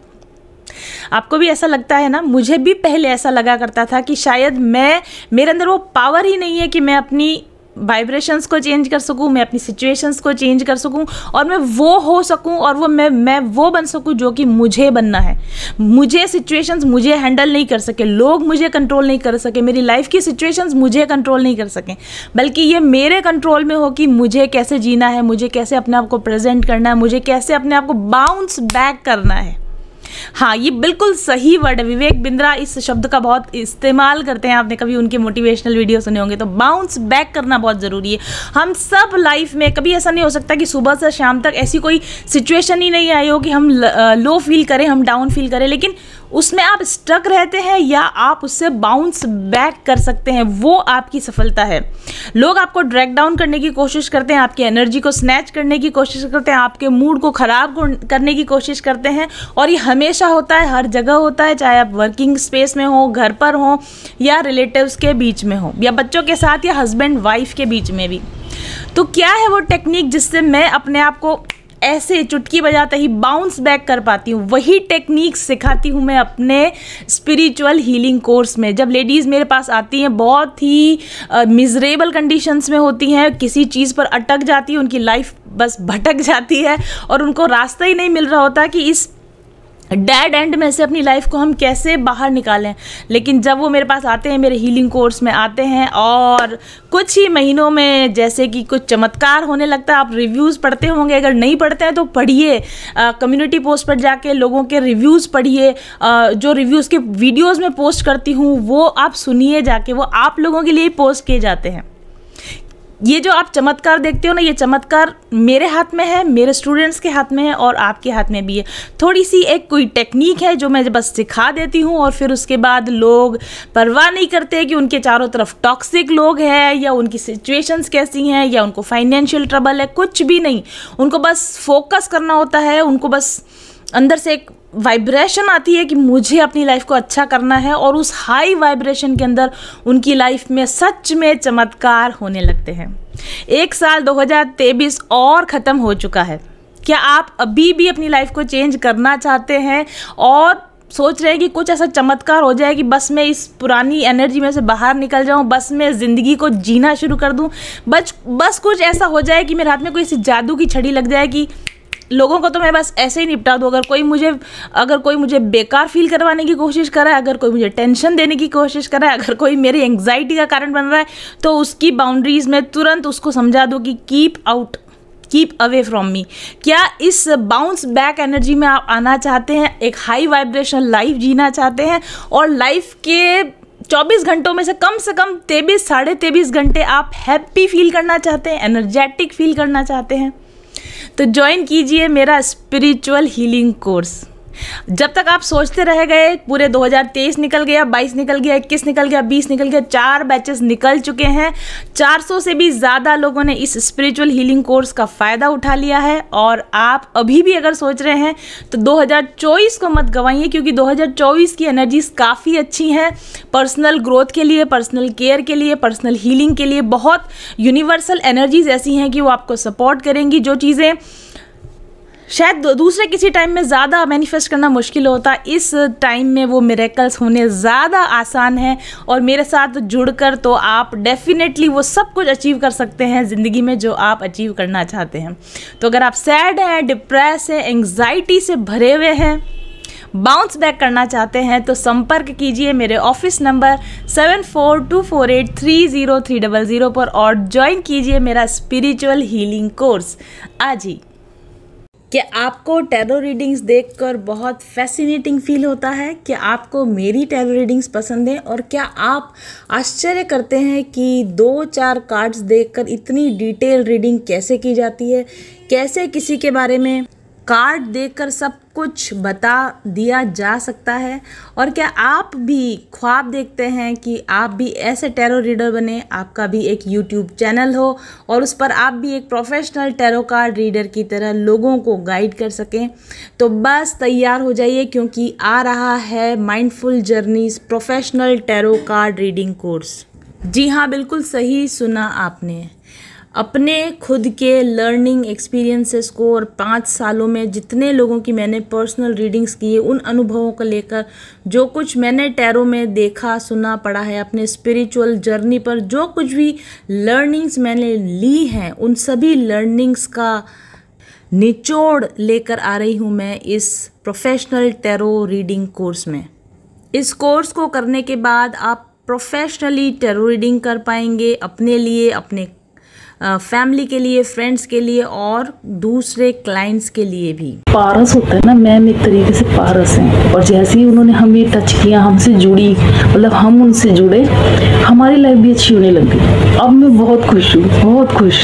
आपको भी ऐसा लगता है ना? मुझे भी पहले ऐसा लगा करता था कि शायद मेरे अंदर वो पावर ही नहीं है कि मैं अपनी वाइब्रेशंस को चेंज कर सकूं, मैं अपनी सिचुएशंस को चेंज कर सकूं, और मैं वो हो सकूं, और वो मैं वो बन सकूं जो कि मुझे बनना है। मुझे सिचुएशंस मुझे हैंडल नहीं कर सके, लोग मुझे कंट्रोल नहीं कर सके, मेरी लाइफ की सिचुएशंस मुझे कंट्रोल नहीं कर सके, बल्कि ये मेरे कंट्रोल में हो कि मुझे कैसे जीना है, मुझे कैसे अपने आप को प्रेजेंट करना है, मुझे कैसे अपने आप को बाउंस बैक करना है। हाँ, ये बिल्कुल सही वर्ड है। विवेक बिंद्रा इस शब्द का बहुत इस्तेमाल करते हैं, आपने कभी उनके मोटिवेशनल वीडियो सुने होंगे। तो बाउंस बैक करना बहुत ज़रूरी है। हम सब लाइफ में, कभी ऐसा नहीं हो सकता कि सुबह से शाम तक ऐसी कोई सिचुएशन ही नहीं आई हो कि हम लो फील करें, हम डाउन फील करें, लेकिन उसमें आप स्टक रहते हैं या आप उससे बाउंस बैक कर सकते हैं, वो आपकी सफलता है। लोग आपको ड्रैग डाउन करने की कोशिश करते हैं, आपकी एनर्जी को स्नैच करने की कोशिश करते हैं, आपके मूड को ख़राब करने की कोशिश करते हैं, और ये हमेशा होता है, हर जगह होता है, चाहे आप वर्किंग स्पेस में हो, घर पर हो, या रिलेटिव्स के बीच में हो, या बच्चों के साथ, या हस्बैंड वाइफ के बीच में भी। तो क्या है वो टेक्निक जिससे मैं अपने आप को ऐसे चुटकी बजाते ही बाउंस बैक कर पाती हूँ? वही टेक्निक सिखाती हूँ मैं अपने स्पिरिचुअल हीलिंग कोर्स में। जब लेडीज़ मेरे पास आती हैं, बहुत ही मिजरेबल कंडीशंस में होती हैं, किसी चीज़ पर अटक जाती है, उनकी लाइफ बस भटक जाती है और उनको रास्ता ही नहीं मिल रहा होता कि इस डेड एंड में से अपनी लाइफ को हम कैसे बाहर निकालें। लेकिन जब वो मेरे पास आते हैं, मेरे हीलिंग कोर्स में आते हैं, और कुछ ही महीनों में जैसे कि कुछ चमत्कार होने लगता है। आप रिव्यूज़ पढ़ते होंगे, अगर नहीं पढ़ते हैं तो पढ़िए, कम्युनिटी पोस्ट पर जाके लोगों के रिव्यूज़ पढ़िए, जो रिव्यूज़ के वीडियोज़ में पोस्ट करती हूँ वो आप सुनिए जाके, वो आप लोगों के लिए पोस्ट किए जाते हैं। ये जो आप चमत्कार देखते हो ना, ये चमत्कार मेरे हाथ में है, मेरे स्टूडेंट्स के हाथ में है, और आपके हाथ में भी है। थोड़ी सी एक कोई टेक्निक है जो मैं बस सिखा देती हूँ, और फिर उसके बाद लोग परवाह नहीं करते कि उनके चारों तरफ टॉक्सिक लोग हैं, या उनकी सिचुएशंस कैसी हैं, या उनको फाइनेंशियल ट्रबल है, कुछ भी नहीं। उनको बस फोकस करना होता है, उनको बस अंदर से एक वाइब्रेशन आती है कि मुझे अपनी लाइफ को अच्छा करना है, और उस हाई वाइब्रेशन के अंदर उनकी लाइफ में सच में चमत्कार होने लगते हैं। एक साल 2023 और ख़त्म हो चुका है। क्या आप अभी भी अपनी लाइफ को चेंज करना चाहते हैं और सोच रहे हैं कि कुछ ऐसा चमत्कार हो जाए कि बस मैं इस पुरानी एनर्जी में से बाहर निकल जाऊं, बस मैं ज़िंदगी को जीना शुरू कर दूं, बस कुछ ऐसा हो जाए कि मेरे हाथ में कोई सी जादू की छड़ी लग जाए कि लोगों को तो मैं बस ऐसे ही निपटा दूँ। अगर कोई मुझे बेकार फील करवाने की कोशिश कर रहा है, अगर कोई मुझे टेंशन देने की कोशिश कर रहा है, अगर कोई मेरी एंग्जाइटी का कारण बन रहा है, तो उसकी बाउंड्रीज़ में तुरंत उसको समझा दूँ कि कीप अवे फ्रॉम मी। क्या इस बाउंस बैक एनर्जी में आप आना चाहते हैं, एक हाई वाइब्रेशन लाइफ जीना चाहते हैं, और लाइफ के 24 घंटों में से कम 23 साढ़े 23 घंटे आप हैप्पी फील करना चाहते हैं, एनर्जेटिक फील करना चाहते हैं, तो ज्वाइन कीजिए मेरा स्पिरिचुअल हीलिंग कोर्स। जब तक आप सोचते रह गए, पूरे 2023 निकल गया, 22 निकल गया, 21 निकल गया, 20 निकल गया, 4 बैचेस निकल चुके हैं। 400 से भी ज़्यादा लोगों ने इस स्पिरिचुअल हीलिंग कोर्स का फ़ायदा उठा लिया है। और आप अभी भी अगर सोच रहे हैं तो 2024 को मत गंवाइए, क्योंकि 2024 की एनर्जीज काफ़ी अच्छी हैं पर्सनल ग्रोथ के लिए, पर्सनल केयर के लिए, पर्सनल हीलिंग के लिए। बहुत यूनिवर्सल एनर्जीज ऐसी हैं कि वो आपको सपोर्ट करेंगी। जो चीज़ें शायद दूसरे किसी टाइम में ज़्यादा मैनिफेस्ट करना मुश्किल होता, इस टाइम में वो मिरेकल्स होने ज़्यादा आसान है। और मेरे साथ जुड़कर तो आप डेफिनेटली वो सब कुछ अचीव कर सकते हैं ज़िंदगी में जो आप अचीव करना चाहते हैं। तो अगर आप सैड हैं, डिप्रेस हैं, एंग्जाइटी से भरे हुए हैं, बाउंस बैक करना चाहते हैं, तो संपर्क कीजिए मेरे ऑफिस नंबर 7424830300 पर और ज्वाइन कीजिए मेरा स्पिरिचुअल हीलिंग कोर्स आज ही। क्या आपको टैरो रीडिंग्स देखकर बहुत फैसिनेटिंग फील होता है? क्या आपको मेरी टैरो रीडिंग्स पसंद है? और क्या आप आश्चर्य करते हैं कि 2-4 कार्ड्स देखकर इतनी डिटेल रीडिंग कैसे की जाती है? कैसे किसी के बारे में कार्ड देखकर सब कुछ बता दिया जा सकता है? और क्या आप भी ख्वाब देखते हैं कि आप भी ऐसे टैरो रीडर बने, आपका भी एक यूट्यूब चैनल हो और उस पर आप भी एक प्रोफेशनल टैरो कार्ड रीडर की तरह लोगों को गाइड कर सकें? तो बस तैयार हो जाइए, क्योंकि आ रहा है mindful journeys professional tarot card reading course. जी हाँ, बिल्कुल सही सुना आपने। अपने खुद के लर्निंग एक्सपीरियंसेस को और 5 सालों में जितने लोगों की मैंने पर्सनल रीडिंग्स की है, उन अनुभवों को लेकर जो कुछ मैंने टैरो में देखा, सुना, पढ़ा है, अपने स्पिरिचुअल जर्नी पर जो कुछ भी लर्निंग्स मैंने ली हैं, उन सभी लर्निंग्स का निचोड़ लेकर आ रही हूँ मैं इस प्रोफेशनल टैरो रीडिंग कोर्स में। इस कोर्स को करने के बाद आप प्रोफेशनली टैरो रीडिंग कर पाएंगे, अपने लिए, अपने फैमिली के लिए, फ्रेंड्स के लिए और दूसरे क्लाइंट्स के लिए भी। पारस होता है ना, मैम एक तरीके से पारस हैं, और जैसे ही उन्होंने हमें टच किया, हमसे जुड़ी, मतलब हम उनसे जुड़े, हमारी लाइफ भी अच्छी होने लग गई। अब मैं बहुत खुश हूँ, बहुत खुश।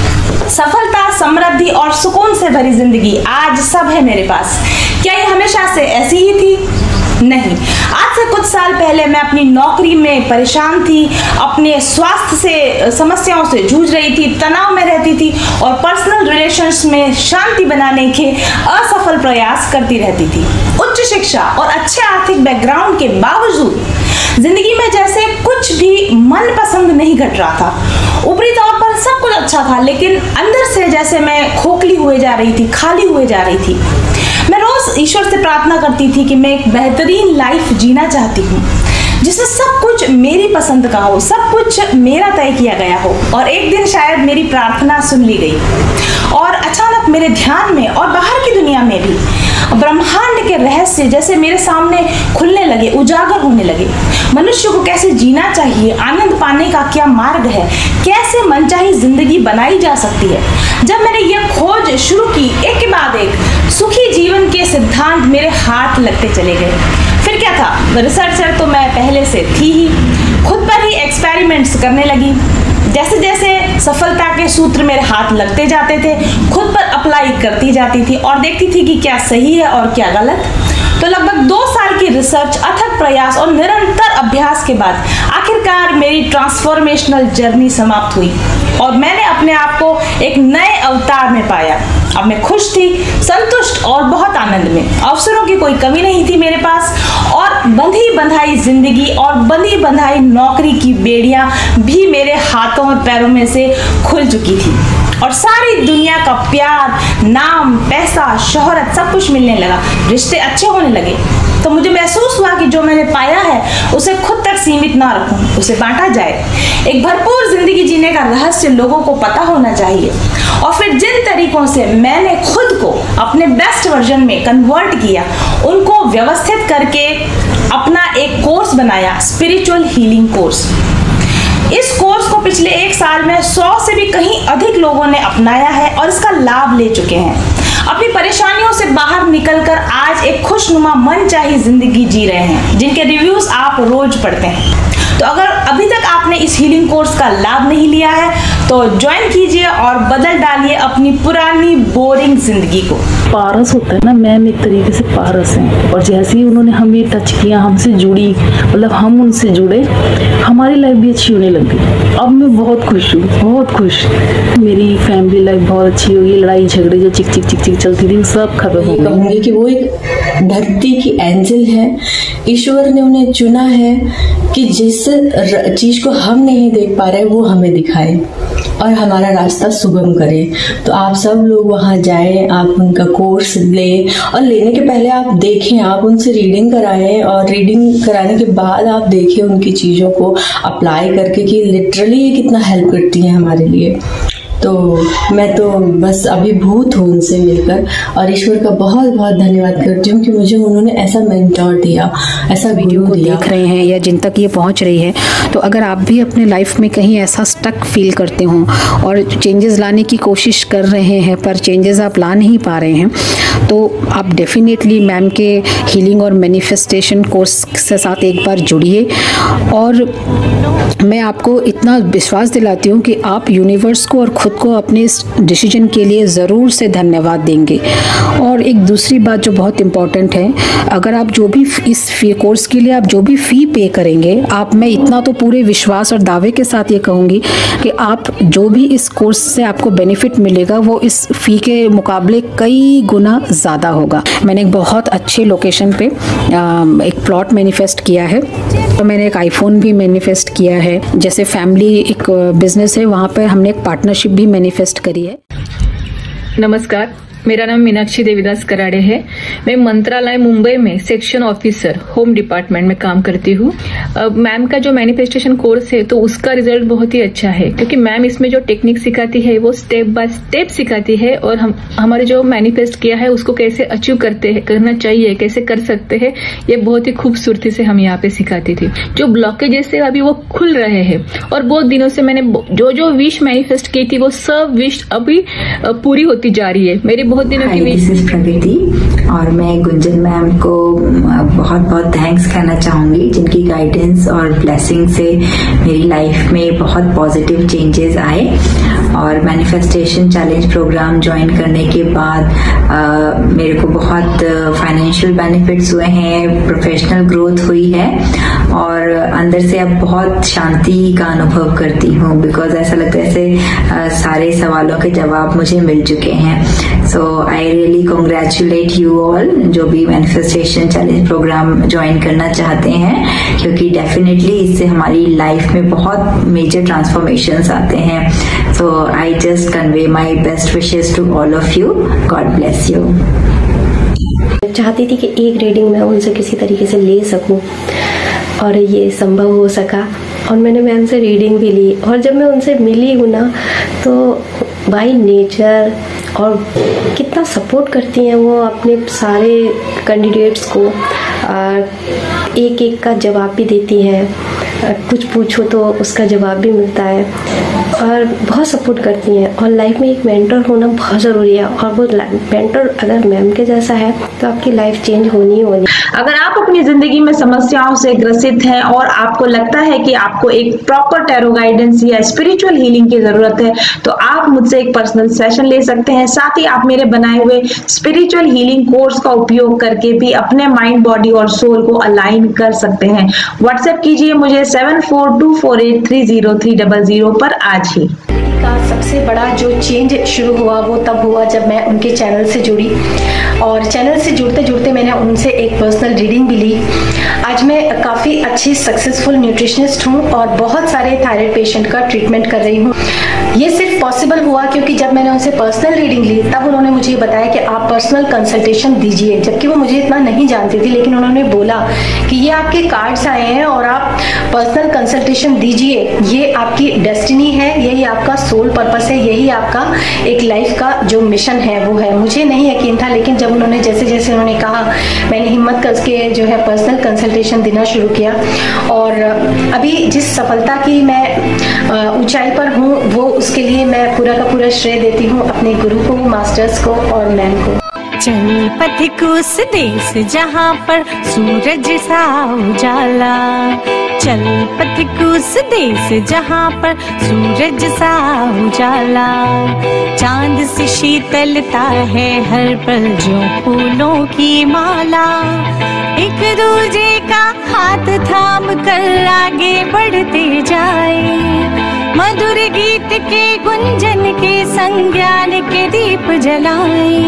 सफलता, समृद्धि और सुकून से भरी जिंदगी आज सब है मेरे पास। क्या ये हमेशा से ऐसी ही थी? नहीं। आज से कुछ साल पहले मैं अपनी नौकरी में परेशान थी, अपने स्वास्थ्य से समस्याओं से जूझ रही थी, तनाव में रहती थी और पर्सनल रिलेशंस में शांति बनाने के असफल प्रयास करती रहती थी। उच्च शिक्षा और अच्छे आर्थिक बैकग्राउंड के बावजूद जिंदगी में जैसे कुछ भी मनपसंद नहीं घट रहा था। ऊपरी तौर पर सब कुछ अच्छा था, लेकिन अंदर से जैसे मैं खोखली हुए जा रही थी, खाली हुए जा रही थी। मैं रोज ईश्वर से प्रार्थना करती थी कि मैं एक बेहतरीन लाइफ जीना चाहती हूँ, जिसमें सब कुछ मेरी पसंद का हो, सब कुछ मेरा तय किया गया हो। और एक दिन शायद मेरी प्रार्थना सुन ली गई और अचानक मेरे ध्यान में और बाहर की दुनिया में भी ब्रह्मांड के रहस्य जैसे मेरे सामने खुलने लगे, उजागर होने लगे। मनुष्य को कैसे जीना चाहिए, आनंद पाने का क्या मार्ग है, कैसे मनचाही जिंदगी बनाई जा सकती है। जब मैंने यह खोज शुरू की, एक के बाद एक सुखी जीवन के सिद्धांत मेरे हाथ लगते चले गए। फिर क्या था, रिसर्चर तो मैं पहले से थी ही, खुद पर ही एक्सपेरिमेंट्स करने लगी। जैसे जैसे सफलता के सूत्र मेरे हाथ लगते जाते थे, खुद पर अप्लाई करती जाती थी और देखती थी कि क्या सही है और क्या गलत। तो लगभग 2 साल की रिसर्च, अथक प्रयास और निरंतर अभ्यास के बाद आखिरकार मेरी ट्रांसफॉर्मेशनल जर्नी समाप्त हुई और मैंने अपने आप को एक नए अवतार में पाया। अब मैं खुश थी, संतुष्ट और बहुत आनंद में। अवसरों की कोई कमी नहीं थी मेरे पास और बंधी बंधाई जिंदगी और बंधी बंधाई नौकरी की बेड़ियां भी मेरे हाथों और पैरों में से खुल चुकी थी और सारी दुनिया का प्यार, नाम, पैसा, शोहरत सब कुछ मिलने लगा। रिश्ते अच्छे होने लगे। तो मुझे महसूस हुआ कि जो मैंने पाया है उसे खुद तक सीमित ना रखूं, उसे बांटा जाए। एक भरपूर जिंदगी जीने का रहस्य लोगों को पता होना चाहिए। और फिर जिन तरीकों से मैंने खुद को अपने बेस्ट वर्जन में कन्वर्ट किया, उनको व्यवस्थित करके अपना एक कोर्स बनाया, स्पिरिचुअल हीलिंग कोर्स। इस कोर्स को पिछले 1 साल में 100 से भी कहीं अधिक लोगों ने अपनाया है और इसका लाभ ले चुके हैं। अपनी परेशानियों से बाहर निकलकर आज एक खुशनुमा मनचाही जिंदगी जी रहे हैं, जिनके रिव्यूज आप रोज पढ़ते हैं। तो अगर अभी तक आपने इस हीलिंग कोर्स का लाभ नहीं लिया है तो ज्वाइन कीजिए और बदल डालिए अपनी पुरानी बोरिंग जिंदगी को। पारस होता है ना, मैम एक तरीके से पारस हैं, और जैसे ही उन्होंने हमें टच किया, हमसे जुड़ी, मतलब हम उनसे जुड़े, हमारी लाइफ भी अच्छी होने लग गई। अब मैं बहुत खुश हूँ, बहुत खुश। मेरी फैमिली लाइफ बहुत अच्छी हो गई। लड़ाई झगड़े जो चिक चिक चिक चिक चलती थी सब खत्म हो गई। कहूँगी कि वो एक धरती की एंजल है। ईश्वर ने उन्हें चुना है कि जिस चीज को हम नहीं देख पा रहे वो हमें दिखाए और हमारा रास्ता सुगम करे। तो आप सब लोग वहाँ जाएं, आप उनका कोर्स लें और लेने के पहले आप देखें, आप उनसे रीडिंग कराएं और रीडिंग कराने के बाद आप देखें उनकी चीज़ों को अप्लाई करके कि लिटरली ये कितना हेल्प करती है हमारे लिए। तो मैं तो बस अभिभूत हूँ उनसे मिलकर और ईश्वर का बहुत बहुत धन्यवाद करती हूँ कि मुझे उन्होंने ऐसा मेंटोर दिया, ऐसा वीडियो दिया। देख रहे हैं या जिन तक ये पहुँच रही है, तो अगर आप भी अपने लाइफ में कहीं ऐसा स्टक फील करते हो और चेंजेस लाने की कोशिश कर रहे हैं पर चेंजेस आप ला नहीं पा रहे हैं, तो आप डेफिनेटली मैम के हीलिंग और मैनिफेस्टेशन कोर्स के साथ एक बार जुड़िए। और मैं आपको इतना विश्वास दिलाती हूँ कि आप यूनिवर्स को और खुद को अपने इस डिसीजन के लिए ज़रूर से धन्यवाद देंगे। और एक दूसरी बात जो बहुत इम्पॉर्टेंट है, अगर आप जो भी इस फी कोर्स के लिए आप जो भी फ़ी पे करेंगे, आप, मैं इतना तो पूरे विश्वास और दावे के साथ ये कहूँगी कि आप जो भी इस कोर्स से आपको बेनिफिट मिलेगा वो इस फ़ी के मुकाबले कई गुना ज़्यादा होगा। मैंने एक बहुत अच्छे लोकेशन पे एक प्लॉट मैनिफेस्ट किया है, तो मैंने एक आईफोन भी मैनिफेस्ट किया है। जैसे फैमिली एक बिजनेस है, वहाँ पर हमने एक पार्टनरशिप भी मैनिफेस्ट करी है। नमस्कार, मेरा नाम मीनाक्षी देवीदास कराड़े है। मैं मंत्रालय मुंबई में सेक्शन ऑफिसर होम डिपार्टमेंट में काम करती हूँ। मैम का जो मैनिफेस्टेशन कोर्स है तो उसका रिजल्ट बहुत ही अच्छा है, क्योंकि मैम इसमें जो टेक्निक सिखाती है वो स्टेप बाय स्टेप सिखाती है, और हमारे जो मैनिफेस्ट किया है उसको कैसे अचीव करना चाहिए, कैसे कर सकते हैं, ये बहुत ही खूबसूरती से हम यहाँ पे सिखाती थी। जो ब्लॉकेजेस है अभी वो खुल रहे हैं, और बहुत दिनों से मैंने जो विश मैनिफेस्ट की थी वो सब विश अभी पूरी होती जा रही है। मेरी बहुत दिनों की विश। दिस इज प्रगति, और मैं गुंजन मैम को बहुत बहुत थैंक्स कहना चाहूंगी, जिनकी गाइडेंस और ब्लेसिंग से मेरी लाइफ में बहुत पॉजिटिव चेंजेस आए। और मैनिफेस्टेशन चैलेंज प्रोग्राम ज्वाइन करने के बाद मेरे को बहुत फाइनेंशियल बेनिफिट्स हुए हैं, प्रोफेशनल ग्रोथ हुई है, और अंदर से अब बहुत शांति का अनुभव करती हूँ, बिकॉज ऐसा लगता है जैसे सारे सवालों के जवाब मुझे मिल चुके हैं। So I really congratulate you all जो भी मैनिफेस्टेशन चैलेंज प्रोग्राम ज्वाइन करना चाहते हैं, क्योंकि डेफिनेटली इससे हमारी लाइफ में बहुत मेजर ट्रांसफॉर्मेशंस आते हैं। So I just convey my best wishes to all of you. God bless you. चाहती थी कि एक रीडिंग मैं उनसे किसी तरीके से ले सकूं, और ये संभव हो सका, और मैंने मैम से रीडिंग भी ली। और जब मैं उनसे मिली हूँ ना, तो बाय नेचर और कितना सपोर्ट करती हैं वो अपने सारे कैंडिडेट्स को, एक एक का जवाब भी देती हैं, कुछ पूछो तो उसका जवाब भी मिलता है, और बहुत सपोर्ट करती हैं। और लाइफ में एक मेंटर होना बहुत ज़रूरी है, और वो मेंटर अगर मैम के जैसा है तो आपकी लाइफ चेंज होनी ही होनी। अगर आप अपनी जिंदगी में समस्याओं से ग्रसित हैं और आपको लगता है कि आपको एक प्रॉपर टैरो गाइडेंस या स्पिरिचुअल हीलिंग की जरूरत है, तो आप मुझसे एक पर्सनल सेशन ले सकते हैं। साथ ही आप मेरे बनाए हुए स्पिरिचुअल हीलिंग कोर्स का उपयोग करके भी अपने माइंड, बॉडी और सोल को अलाइन कर सकते हैं। व्हाट्सएप कीजिए मुझे 7424830300 पर आज ही। का सबसे बड़ा जो चेंज शुरू हुआ वो तब हुआ जब मैं उनके चैनल से जुड़ी, और चैनल से जुड़ते जुड़ते मैंने उनसे एक पर्सनल रीडिंग भी ली। आज मैं काफ़ी अच्छी सक्सेसफुल न्यूट्रिशनिस्ट हूँ और बहुत सारे थायराइड पेशेंट का ट्रीटमेंट कर रही हूँ। ये सिर्फ पॉसिबल हुआ क्योंकि जब मैंने उनसे पर्सनल रीडिंग ली तब उन्होंने मुझे बताया कि आप पर्सनल कंसल्टेशन दीजिए, जबकि वो मुझे इतना नहीं जानती थी, लेकिन उन्होंने बोला कि ये आपके कार्ड्स आए हैं और आप पर्सनल कंसल्टेशन दीजिए, ये आपकी डेस्टिनी है, यही आपका सोल पर्पस है, यही आपका एक लाइफ का जो मिशन है वो है। मुझे नहीं यकीन था, लेकिन जब उन्होंने जैसे जैसे उन्होंने कहा, मैंने हिम्मत करके जो है पर्सनल कंसल्टेशन देना शुरू किया, और अभी जिस सफलता की मैं ऊंचाई पर हूँ वो उसके लिए मैं पूरा का पूरा श्रेय देती हूँ अपने गुरु को, मास्टर्स को और मैम को। चल पथिक उस देश जहाँ पर सूरज सा उजाला, चल पथिक उस देश जहाँ पर सूरज सा उजाला, चांद से शीतलता है हर पल जो फूलों की माला, एक दूजे का हाथ थाम कर आगे बढ़ते जाए, मधुर गीत के गुंजन के संग ज्ञान के दीप जलाए,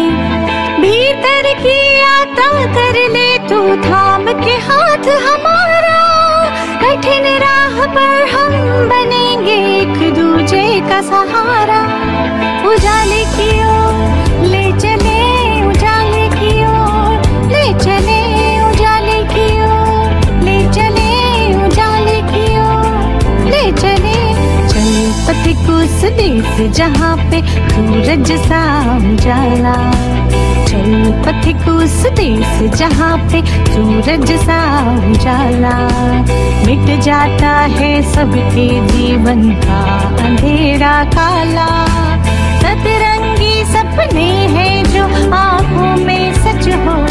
भीतर की यात्रा कर ले तू थाम के हाथ हमारा, कठिन राह पर हम बनेंगे एक दूजे का सहारा, उजाले की ओर ले चले, उजाले की ओर ले चले, उजाले की ओर ले चले, उजाले की ओर ले चले, चल पथिक उस देश जहाँ पे सूरज सा उजाला, चल पथिक उस देश जहाँ पे सूरज सा उजाला, मिट जाता है सबके जीवन का अंधेरा काला, सतरंगी सपने हैं जो आँखों में सच हो